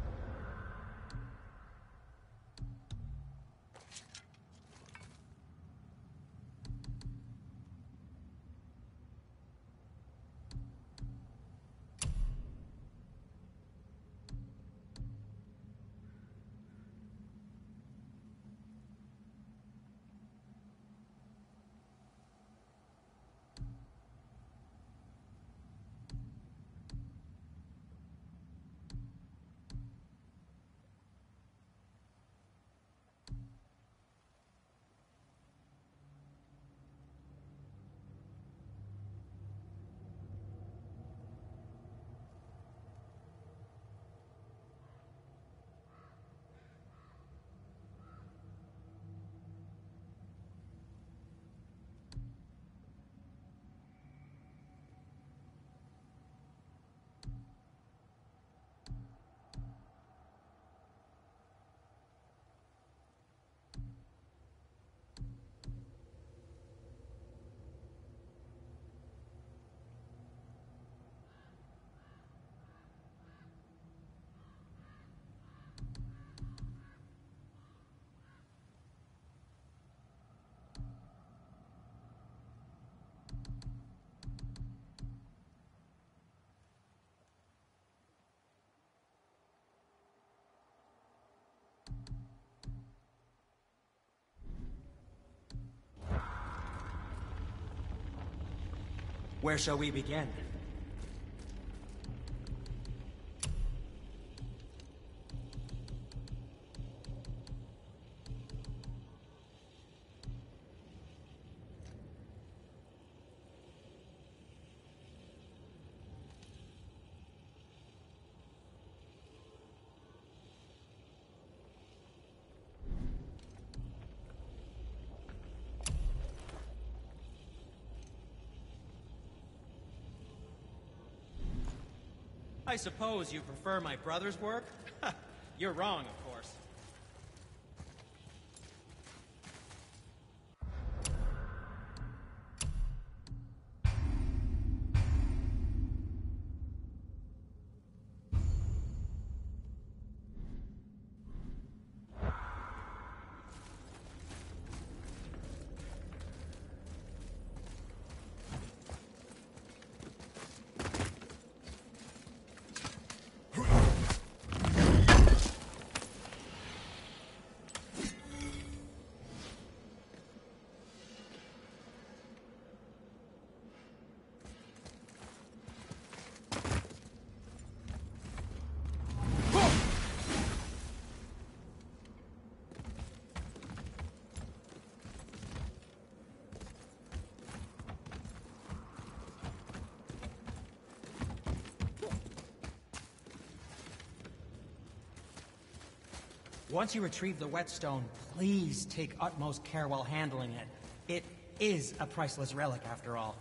[SPEAKER 6] Where shall we begin? I suppose you prefer my brother's work? You're wrong, of course. Once you retrieve the whetstone, please take utmost care while handling it. It is a priceless relic, after all.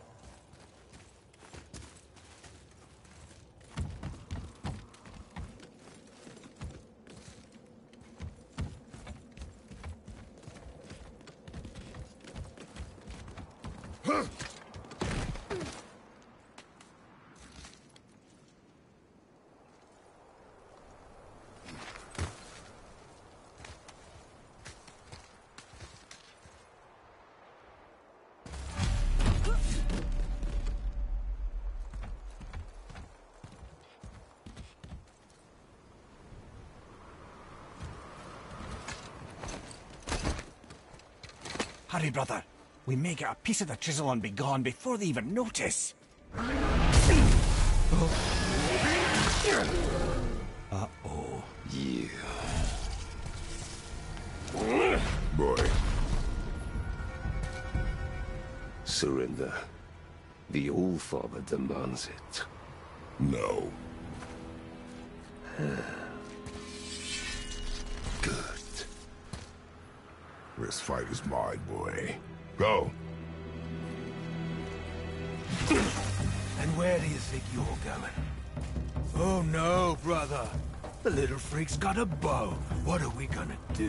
[SPEAKER 3] Hurry, brother. We may get a piece of the chisel and be gone before they even notice. Uh-oh.
[SPEAKER 7] Yeah. Boy. Surrender. The All-Father demands it. No. Good. This fight is mine, boy. Go.
[SPEAKER 9] And where do you think you're going? Oh no, brother. The little freak's got a bow. What are we gonna do?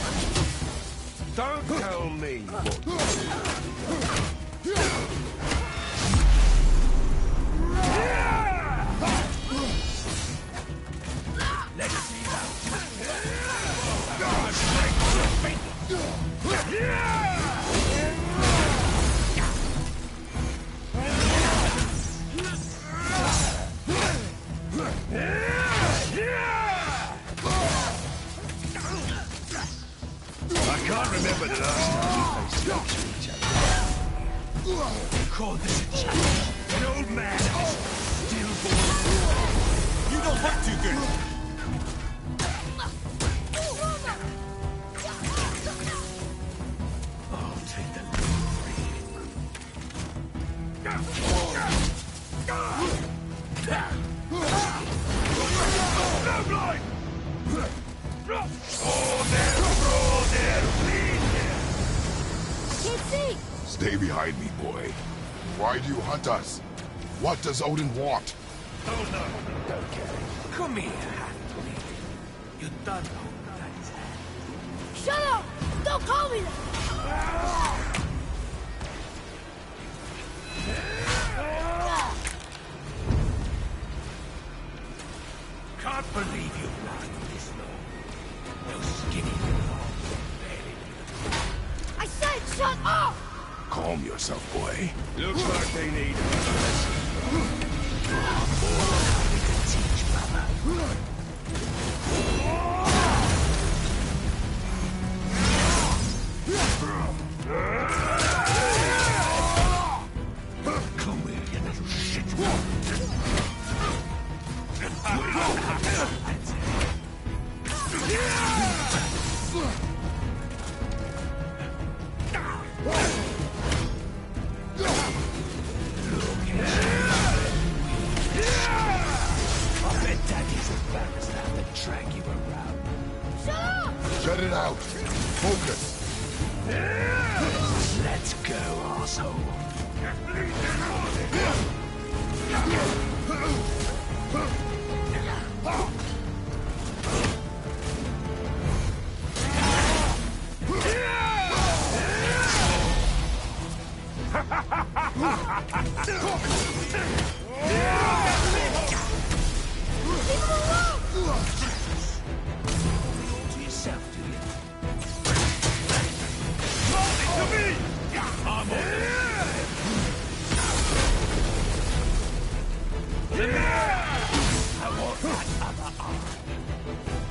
[SPEAKER 9] Don't tell me what to do. call this a challenge? An old man and his stillborn.
[SPEAKER 1] You don't look too good.
[SPEAKER 9] I'll take the lead for you. Snowblind! Oh, there, oh, there, please there.
[SPEAKER 4] I can't see.
[SPEAKER 2] Stay behind me, boy. Why do you hunt us? What does Odin want?
[SPEAKER 9] Oh, no, don't care. Come here, half-breed. You don't know that is hand.
[SPEAKER 4] Shut up! Don't call me that!
[SPEAKER 9] Can't believe you run this long. No skinny little arms barely.
[SPEAKER 4] I said shut up!
[SPEAKER 2] Calm yourself, boy.
[SPEAKER 9] Looks like they need a lesson. More than to teach, brother. Come here, you little shit. I bet Daddy's embarrassed to have to drag you around.
[SPEAKER 4] Shut up!
[SPEAKER 2] Shut it out. Focus.
[SPEAKER 9] Let's go, asshole. To yourself, do you? I'm on I want that other arm.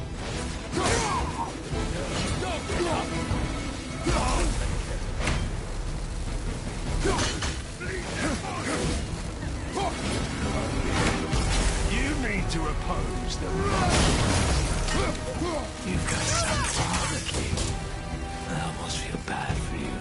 [SPEAKER 9] You mean to oppose the You've got some father, King. I almost feel bad for you.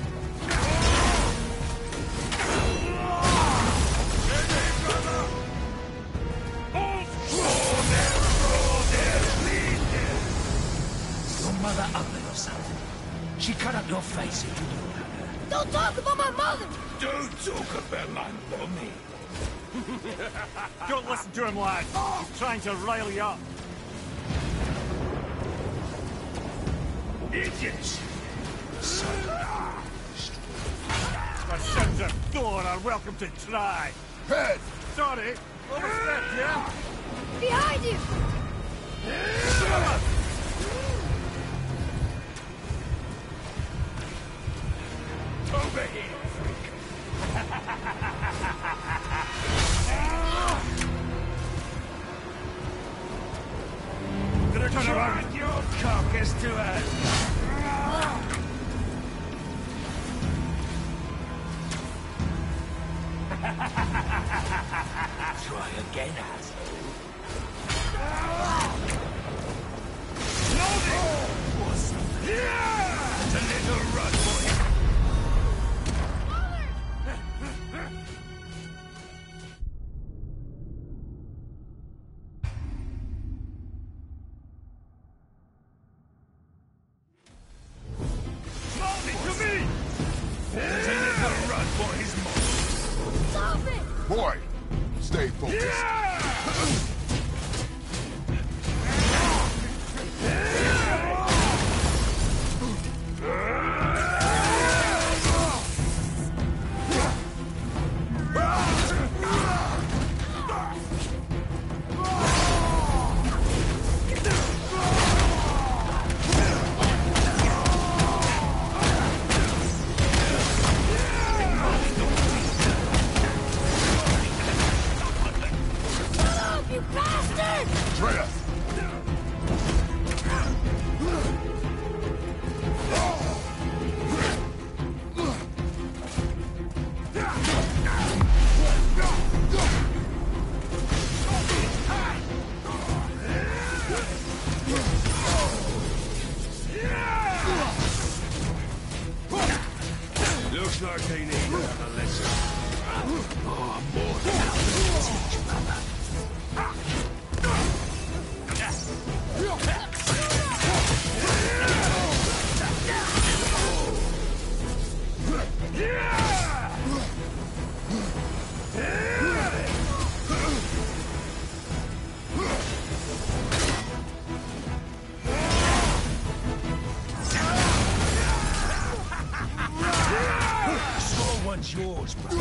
[SPEAKER 9] Your mother ugly or something. She cut up your face if you don't have her.
[SPEAKER 4] Don't talk about my mother!
[SPEAKER 9] Don't talk about my mommy.
[SPEAKER 3] Don't listen to him, lad. He's trying to rile you up.
[SPEAKER 9] Idiots!
[SPEAKER 3] The sons of Thor are welcome to try.
[SPEAKER 2] Head!
[SPEAKER 3] Sorry. Overstepped, yeah?
[SPEAKER 4] Behind you!
[SPEAKER 9] Over here, freak.
[SPEAKER 3] Gonna turn around.
[SPEAKER 9] Drag your carcass to earth. Try again, asshole. Loading! Awesome. Yeah! It's a little run for him. Loading to me! There's a little run for his mom.
[SPEAKER 4] Stop it!
[SPEAKER 2] Boy, stay focused.
[SPEAKER 9] Yeah!
[SPEAKER 4] You bastard!
[SPEAKER 2] Atreus!
[SPEAKER 9] They need a lesson.
[SPEAKER 7] Oh, more than how to teach, brother.
[SPEAKER 9] One's yours, brother.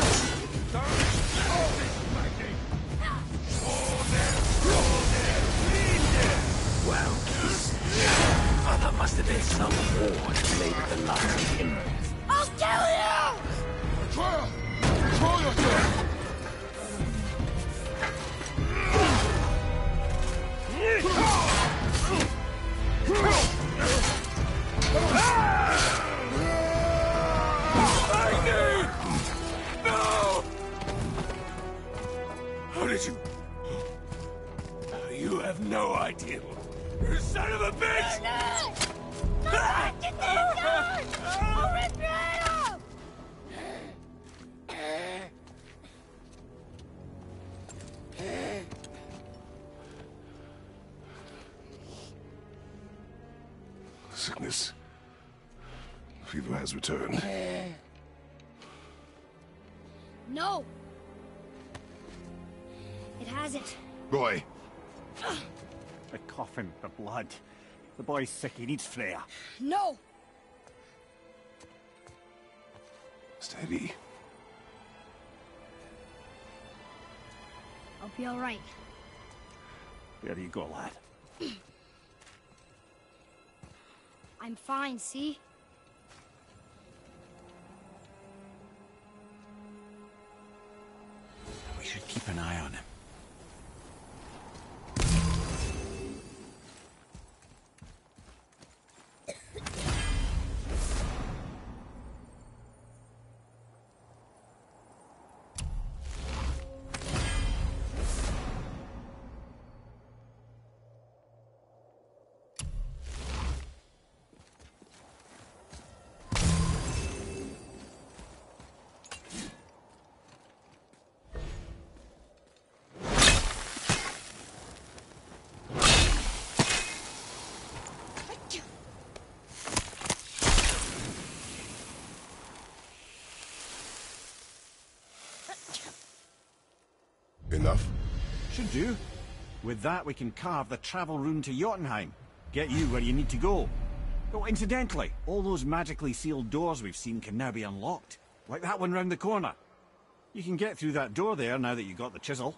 [SPEAKER 7] Well, oh, there must have been some war that made the last of him.
[SPEAKER 4] I'll kill you!
[SPEAKER 2] Atreya! Control yourself!
[SPEAKER 9] How did you... You have no idea. You son of a bitch!
[SPEAKER 4] Get these guys! I'll rip your head off!
[SPEAKER 7] Sickness. Fever has returned.
[SPEAKER 4] No! It hasn't.
[SPEAKER 2] Boy,
[SPEAKER 3] The coughing, the blood. The boy's sick, he needs Freya.
[SPEAKER 4] No!
[SPEAKER 7] Steady.
[SPEAKER 4] I'll be alright.
[SPEAKER 3] There you go, lad.
[SPEAKER 4] I'm fine, see?
[SPEAKER 3] We should keep an eye on him.
[SPEAKER 2] enough?
[SPEAKER 3] Should do. With that, we can carve the travel rune to Jotunheim. Get you where you need to go. Oh, incidentally, all those magically sealed doors we've seen can now be unlocked. Like that one round the corner. You can get through that door there now that you've got the chisel.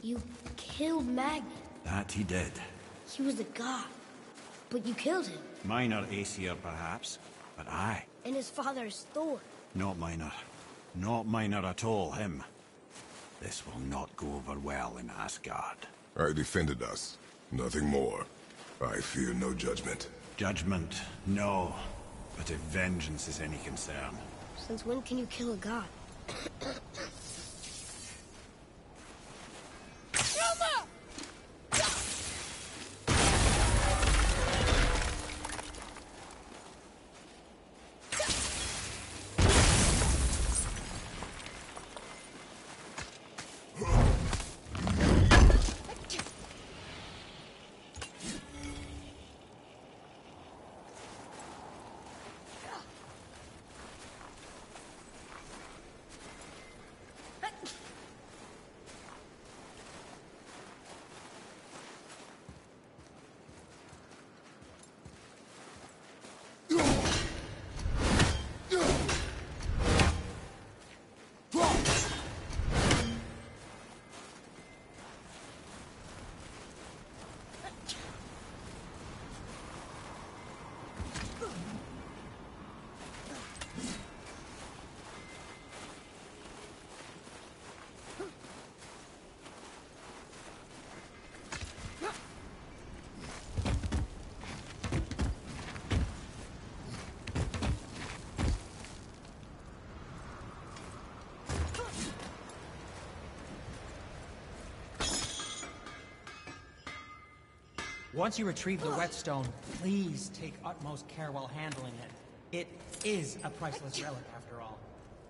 [SPEAKER 4] You killed Magnus.
[SPEAKER 3] That he did.
[SPEAKER 4] He was a god. But you killed him.
[SPEAKER 3] Minor Aesir, perhaps, but I.
[SPEAKER 4] And his father is Thor.
[SPEAKER 3] Not minor. Not minor at all, him. This will not go over well in Asgard.
[SPEAKER 2] I defended us. Nothing more. I fear no judgment.
[SPEAKER 3] Judgment, no. But if vengeance is any concern...
[SPEAKER 4] Since when can you kill a god?
[SPEAKER 6] Once you retrieve the whetstone, please take utmost care while handling it. It is a priceless relic, after all.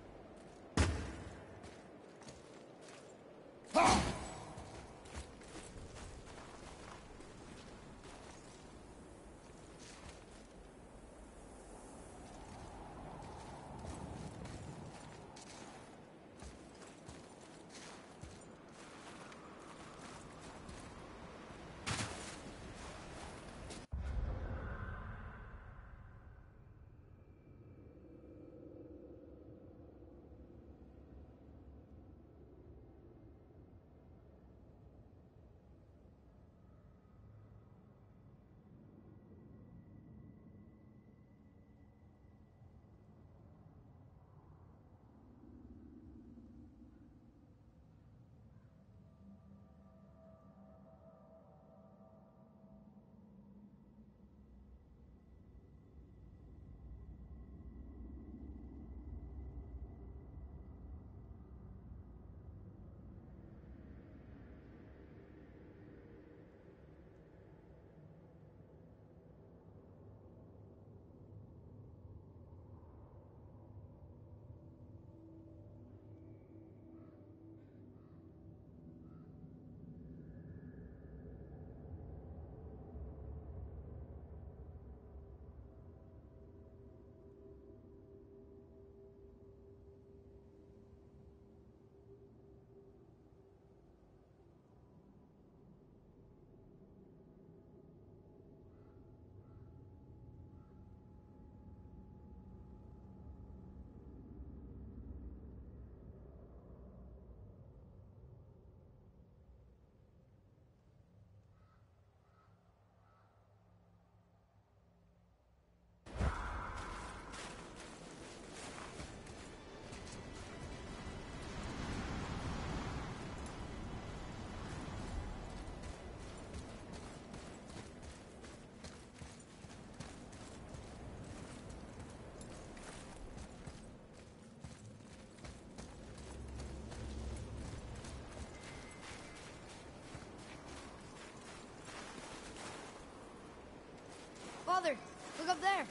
[SPEAKER 4] Father, look up there.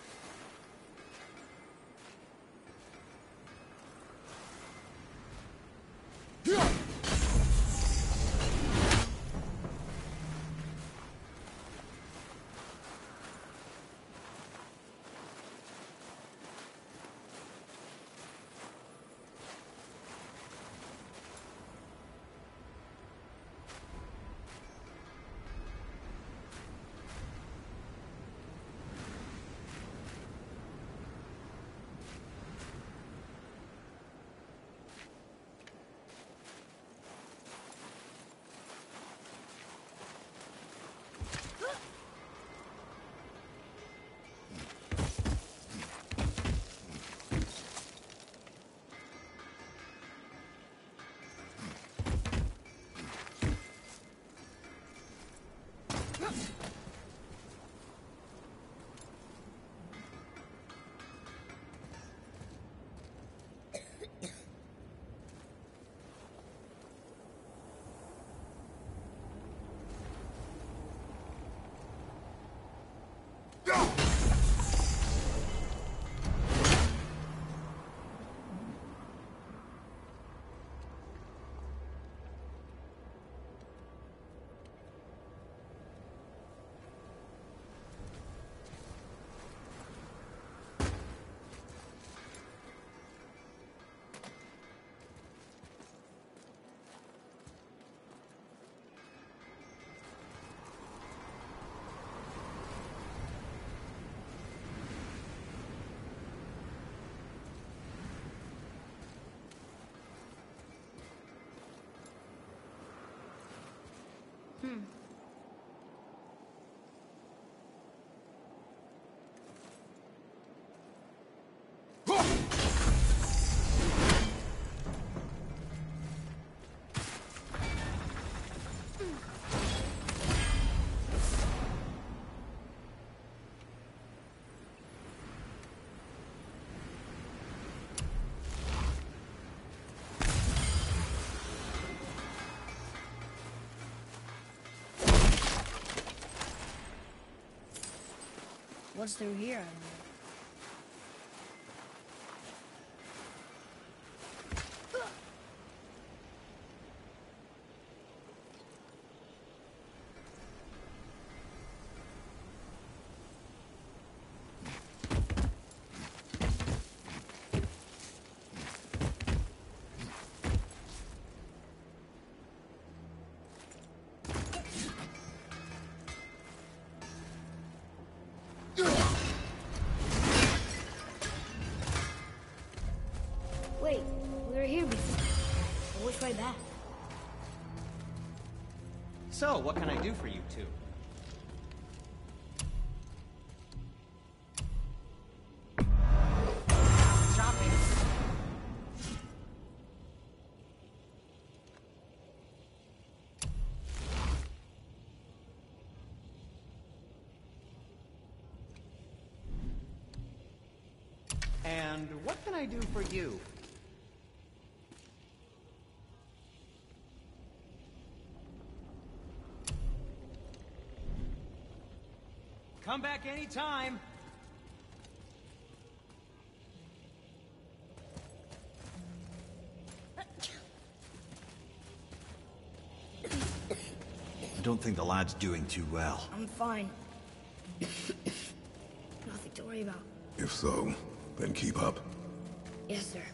[SPEAKER 4] Hmm. What's through here? I don't know. Wait, we were here before. But which way back?
[SPEAKER 5] So, what can I do for you two?
[SPEAKER 6] Shopping.
[SPEAKER 5] And what can I do for you? Come back anytime.
[SPEAKER 3] I don't think the lad's doing too well.
[SPEAKER 4] I'm fine. Nothing to worry about.
[SPEAKER 2] If so, then keep up.
[SPEAKER 4] Yes, sir.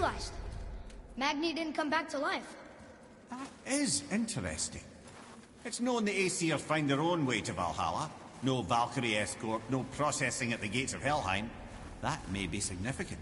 [SPEAKER 4] realized. Magni didn't come back to life.
[SPEAKER 3] That is interesting. It's known the Aesir find their own way to Valhalla. No Valkyrie escort, no processing at the gates of Helheim. That may be significant.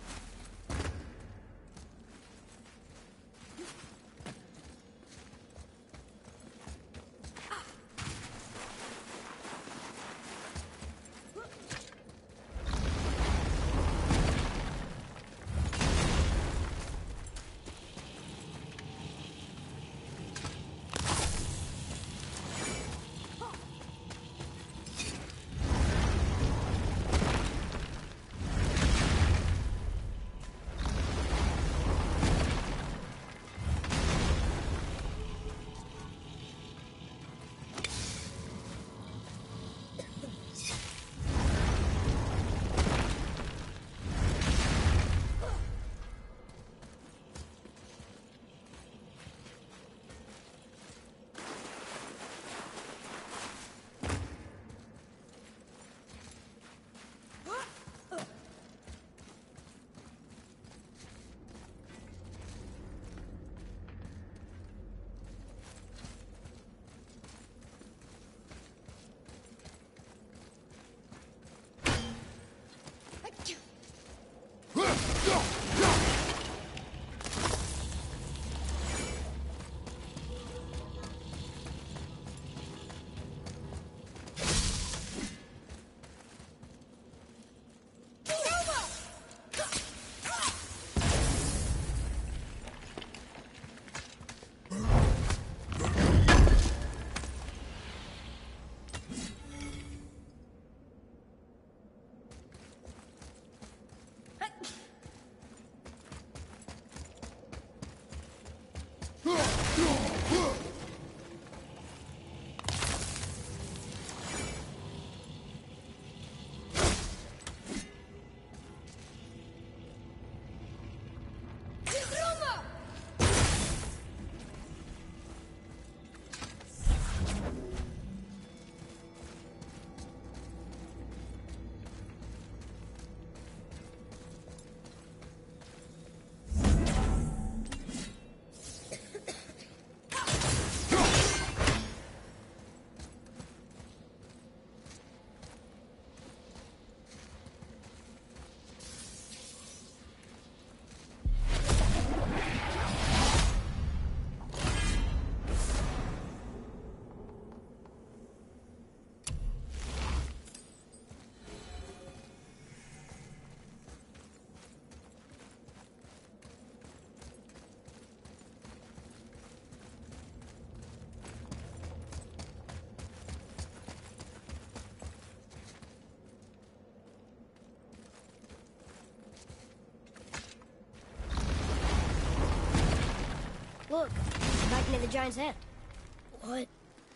[SPEAKER 4] Look, back near the giant's head. What?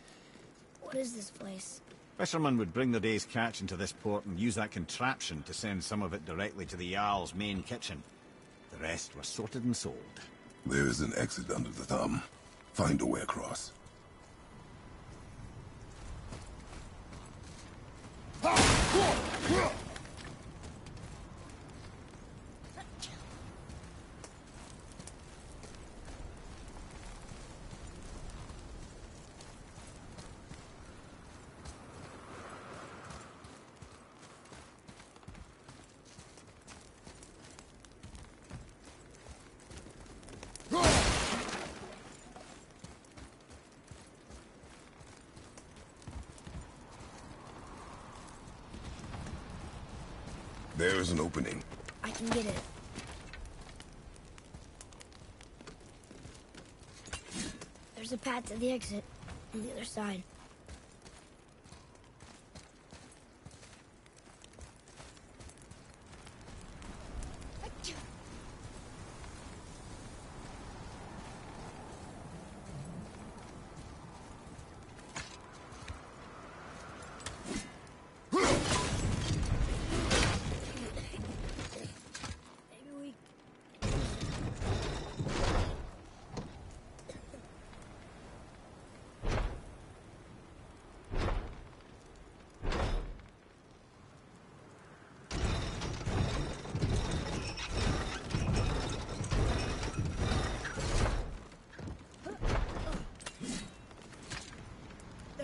[SPEAKER 4] What is this place?
[SPEAKER 3] Fishermen would bring their day's catch into this port and use that contraption to send some of it directly to the Jarl's main kitchen. The rest was sorted and sold.
[SPEAKER 2] There is an exit under the thumb. Find a way across. There is an opening.
[SPEAKER 4] I can get it. There's a path to the exit on the other side.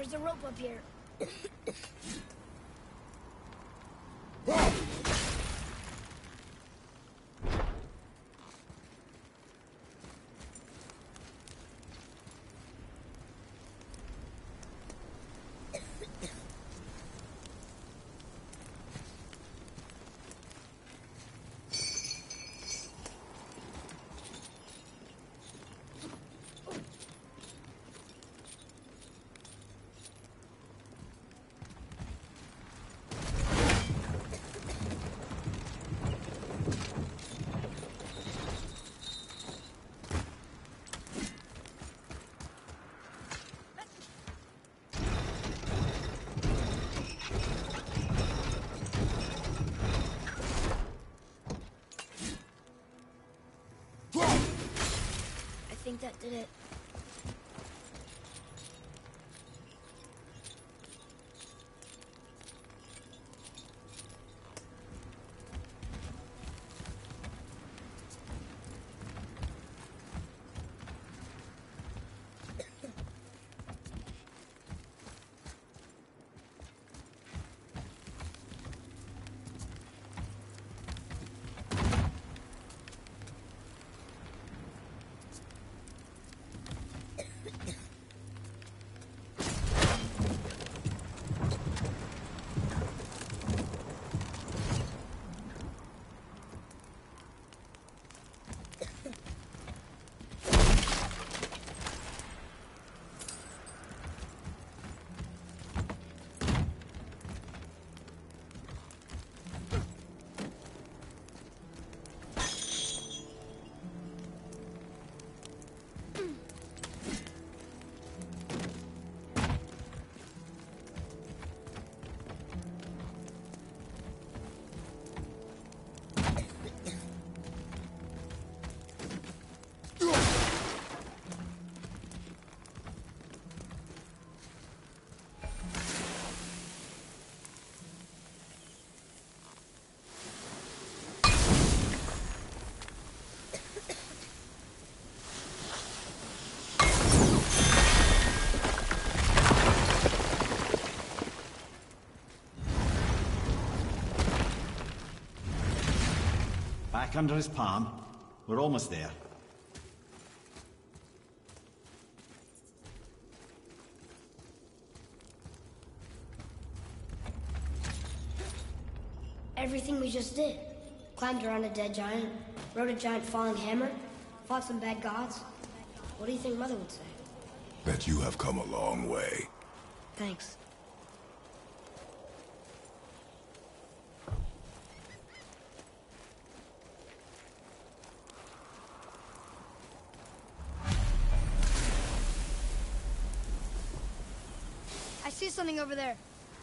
[SPEAKER 4] There's a rope up here. I think that did it.
[SPEAKER 3] Back under his palm. We're almost there.
[SPEAKER 4] Everything we just did. Climbed around a dead giant, rode a giant falling hammer, fought some bad gods. What do you think Mother would say?
[SPEAKER 2] Bet you have come a long way.
[SPEAKER 4] Thanks. I see something over there.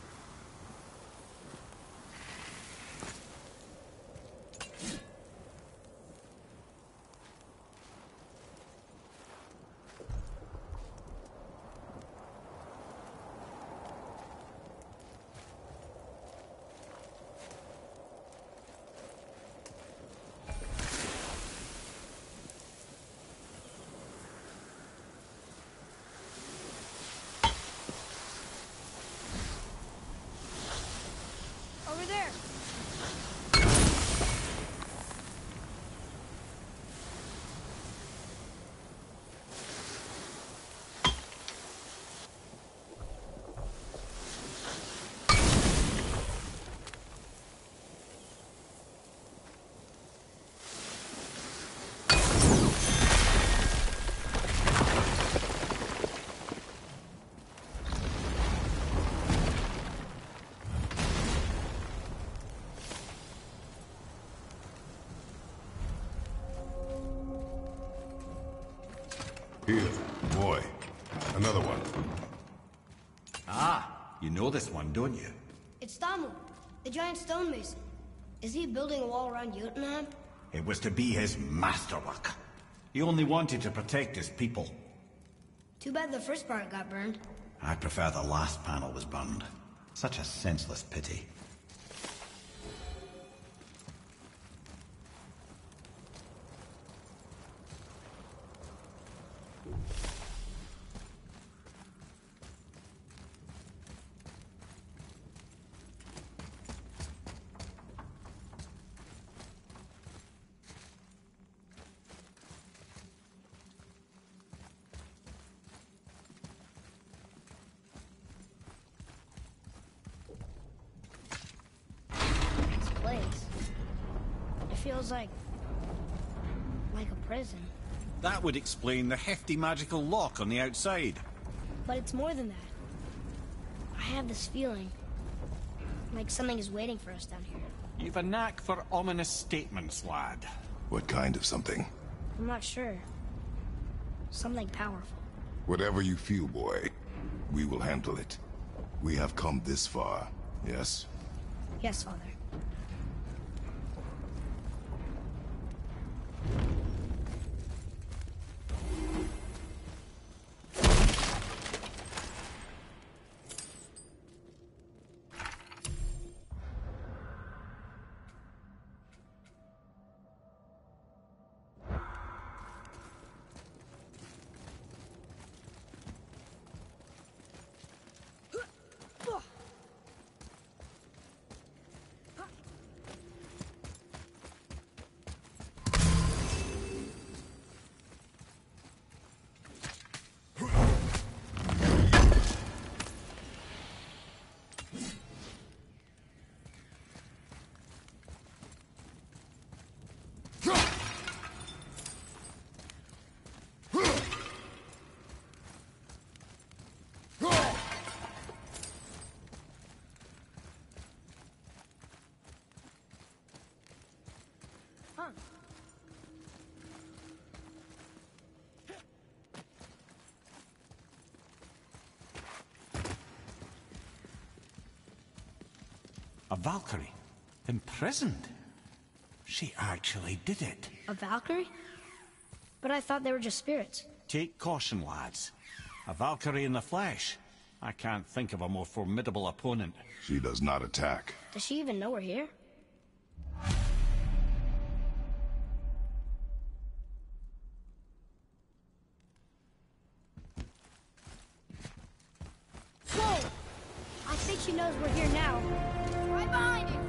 [SPEAKER 4] Over there.
[SPEAKER 2] Here, boy. Another one.
[SPEAKER 3] Ah, you know this one, don't you?
[SPEAKER 4] It's Thamur, the giant stonemason. Is he building a wall around Jotunheim?
[SPEAKER 3] It was to be his masterwork. He only wanted to protect his people.
[SPEAKER 4] Too bad the first part got burned.
[SPEAKER 3] I prefer the last panel was burned. Such a senseless pity.
[SPEAKER 4] place. It feels like... like a prison.
[SPEAKER 3] That would explain the hefty magical lock on the outside.
[SPEAKER 4] But it's more than that. I have this feeling like something is waiting for us down here.
[SPEAKER 3] You've a knack for ominous statements, lad.
[SPEAKER 2] What kind of something?
[SPEAKER 4] I'm not sure. Something powerful.
[SPEAKER 2] Whatever you feel, boy, we will handle it. We have come this far, yes?
[SPEAKER 4] Yes, Father.
[SPEAKER 3] A Valkyrie? Imprisoned? She actually did it.
[SPEAKER 4] A Valkyrie? But I thought they were just spirits.
[SPEAKER 3] Take caution, lads. A Valkyrie in the flesh. I can't think of a more formidable opponent.
[SPEAKER 2] She does not attack.
[SPEAKER 4] Does she even know we're here? Whoa! I think she knows we're here now. Right behind you!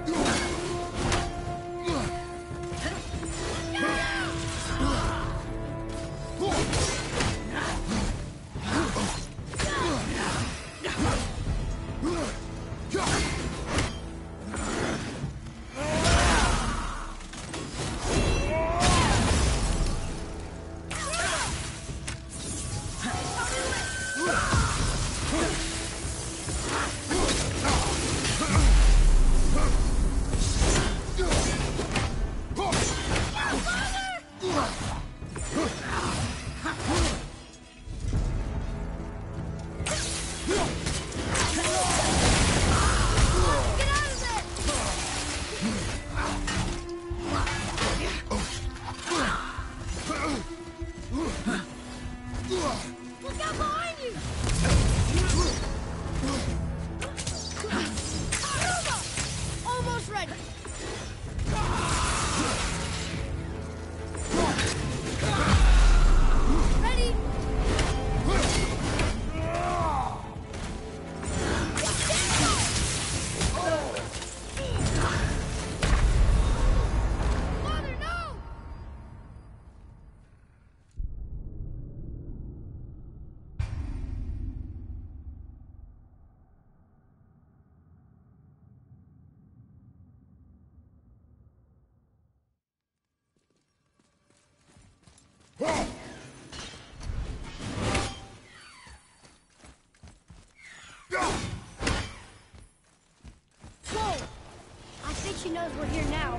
[SPEAKER 4] Whoa! I think she knows we're here now.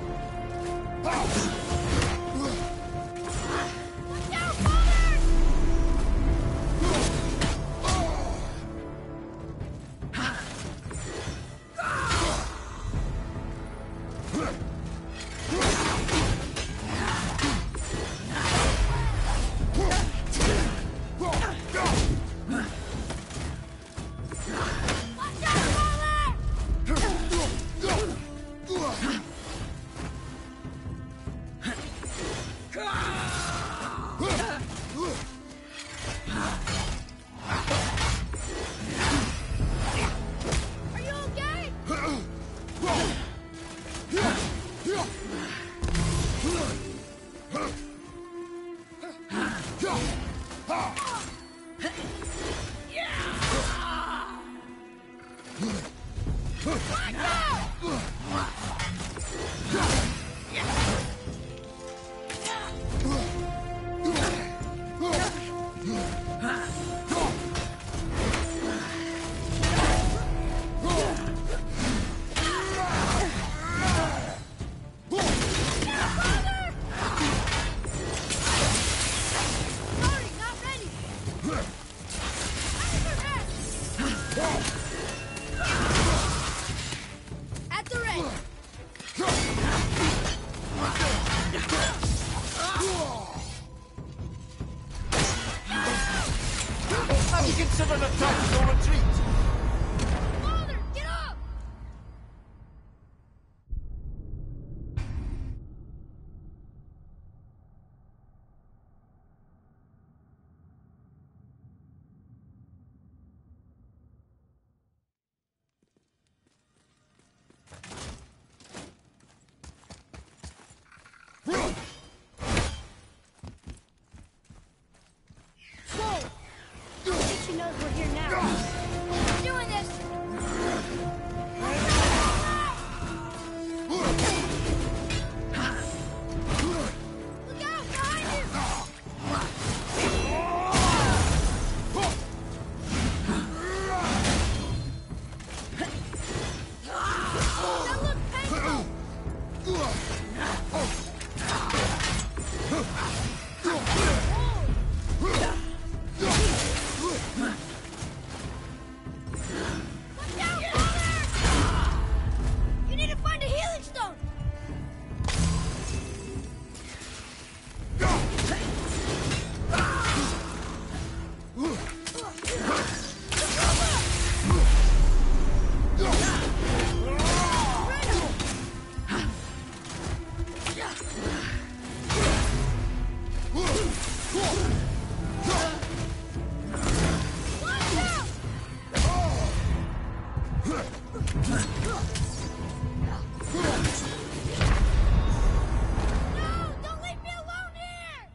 [SPEAKER 4] Look out, Father! Watch out, Father!
[SPEAKER 1] Have you considered a tactical retreat?
[SPEAKER 4] Father, get up! She knows we're here now. We're doing this! Look out! Behind you! That looked painful! Watch out, Father! You need to find a healing stone! No! Don't leave me alone here!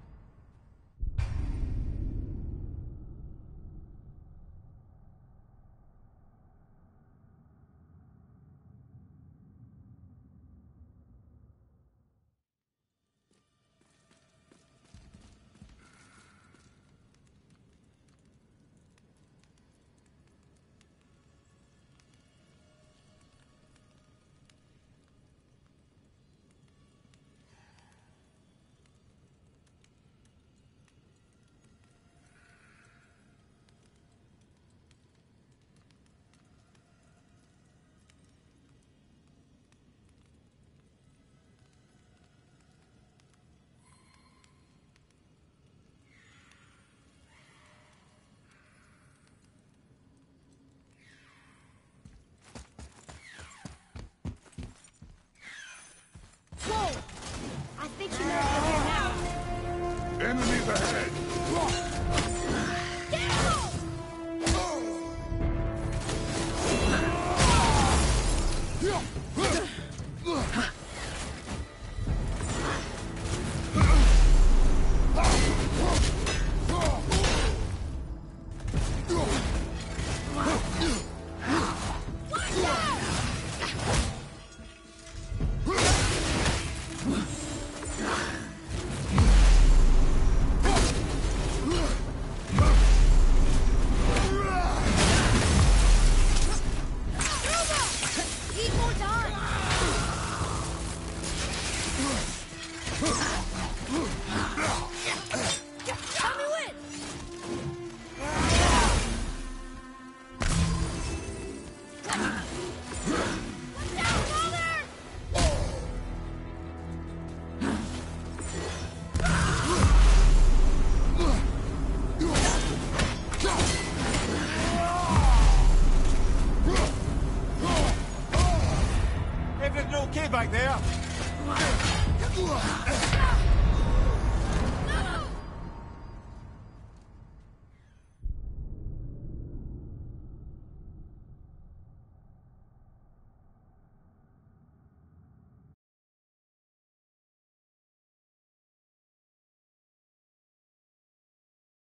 [SPEAKER 4] Whoa! I think she knows we're here now.
[SPEAKER 2] Enemies ahead!
[SPEAKER 4] Need more time! Tell me when! Watch out, Father!
[SPEAKER 1] Everything okay back there?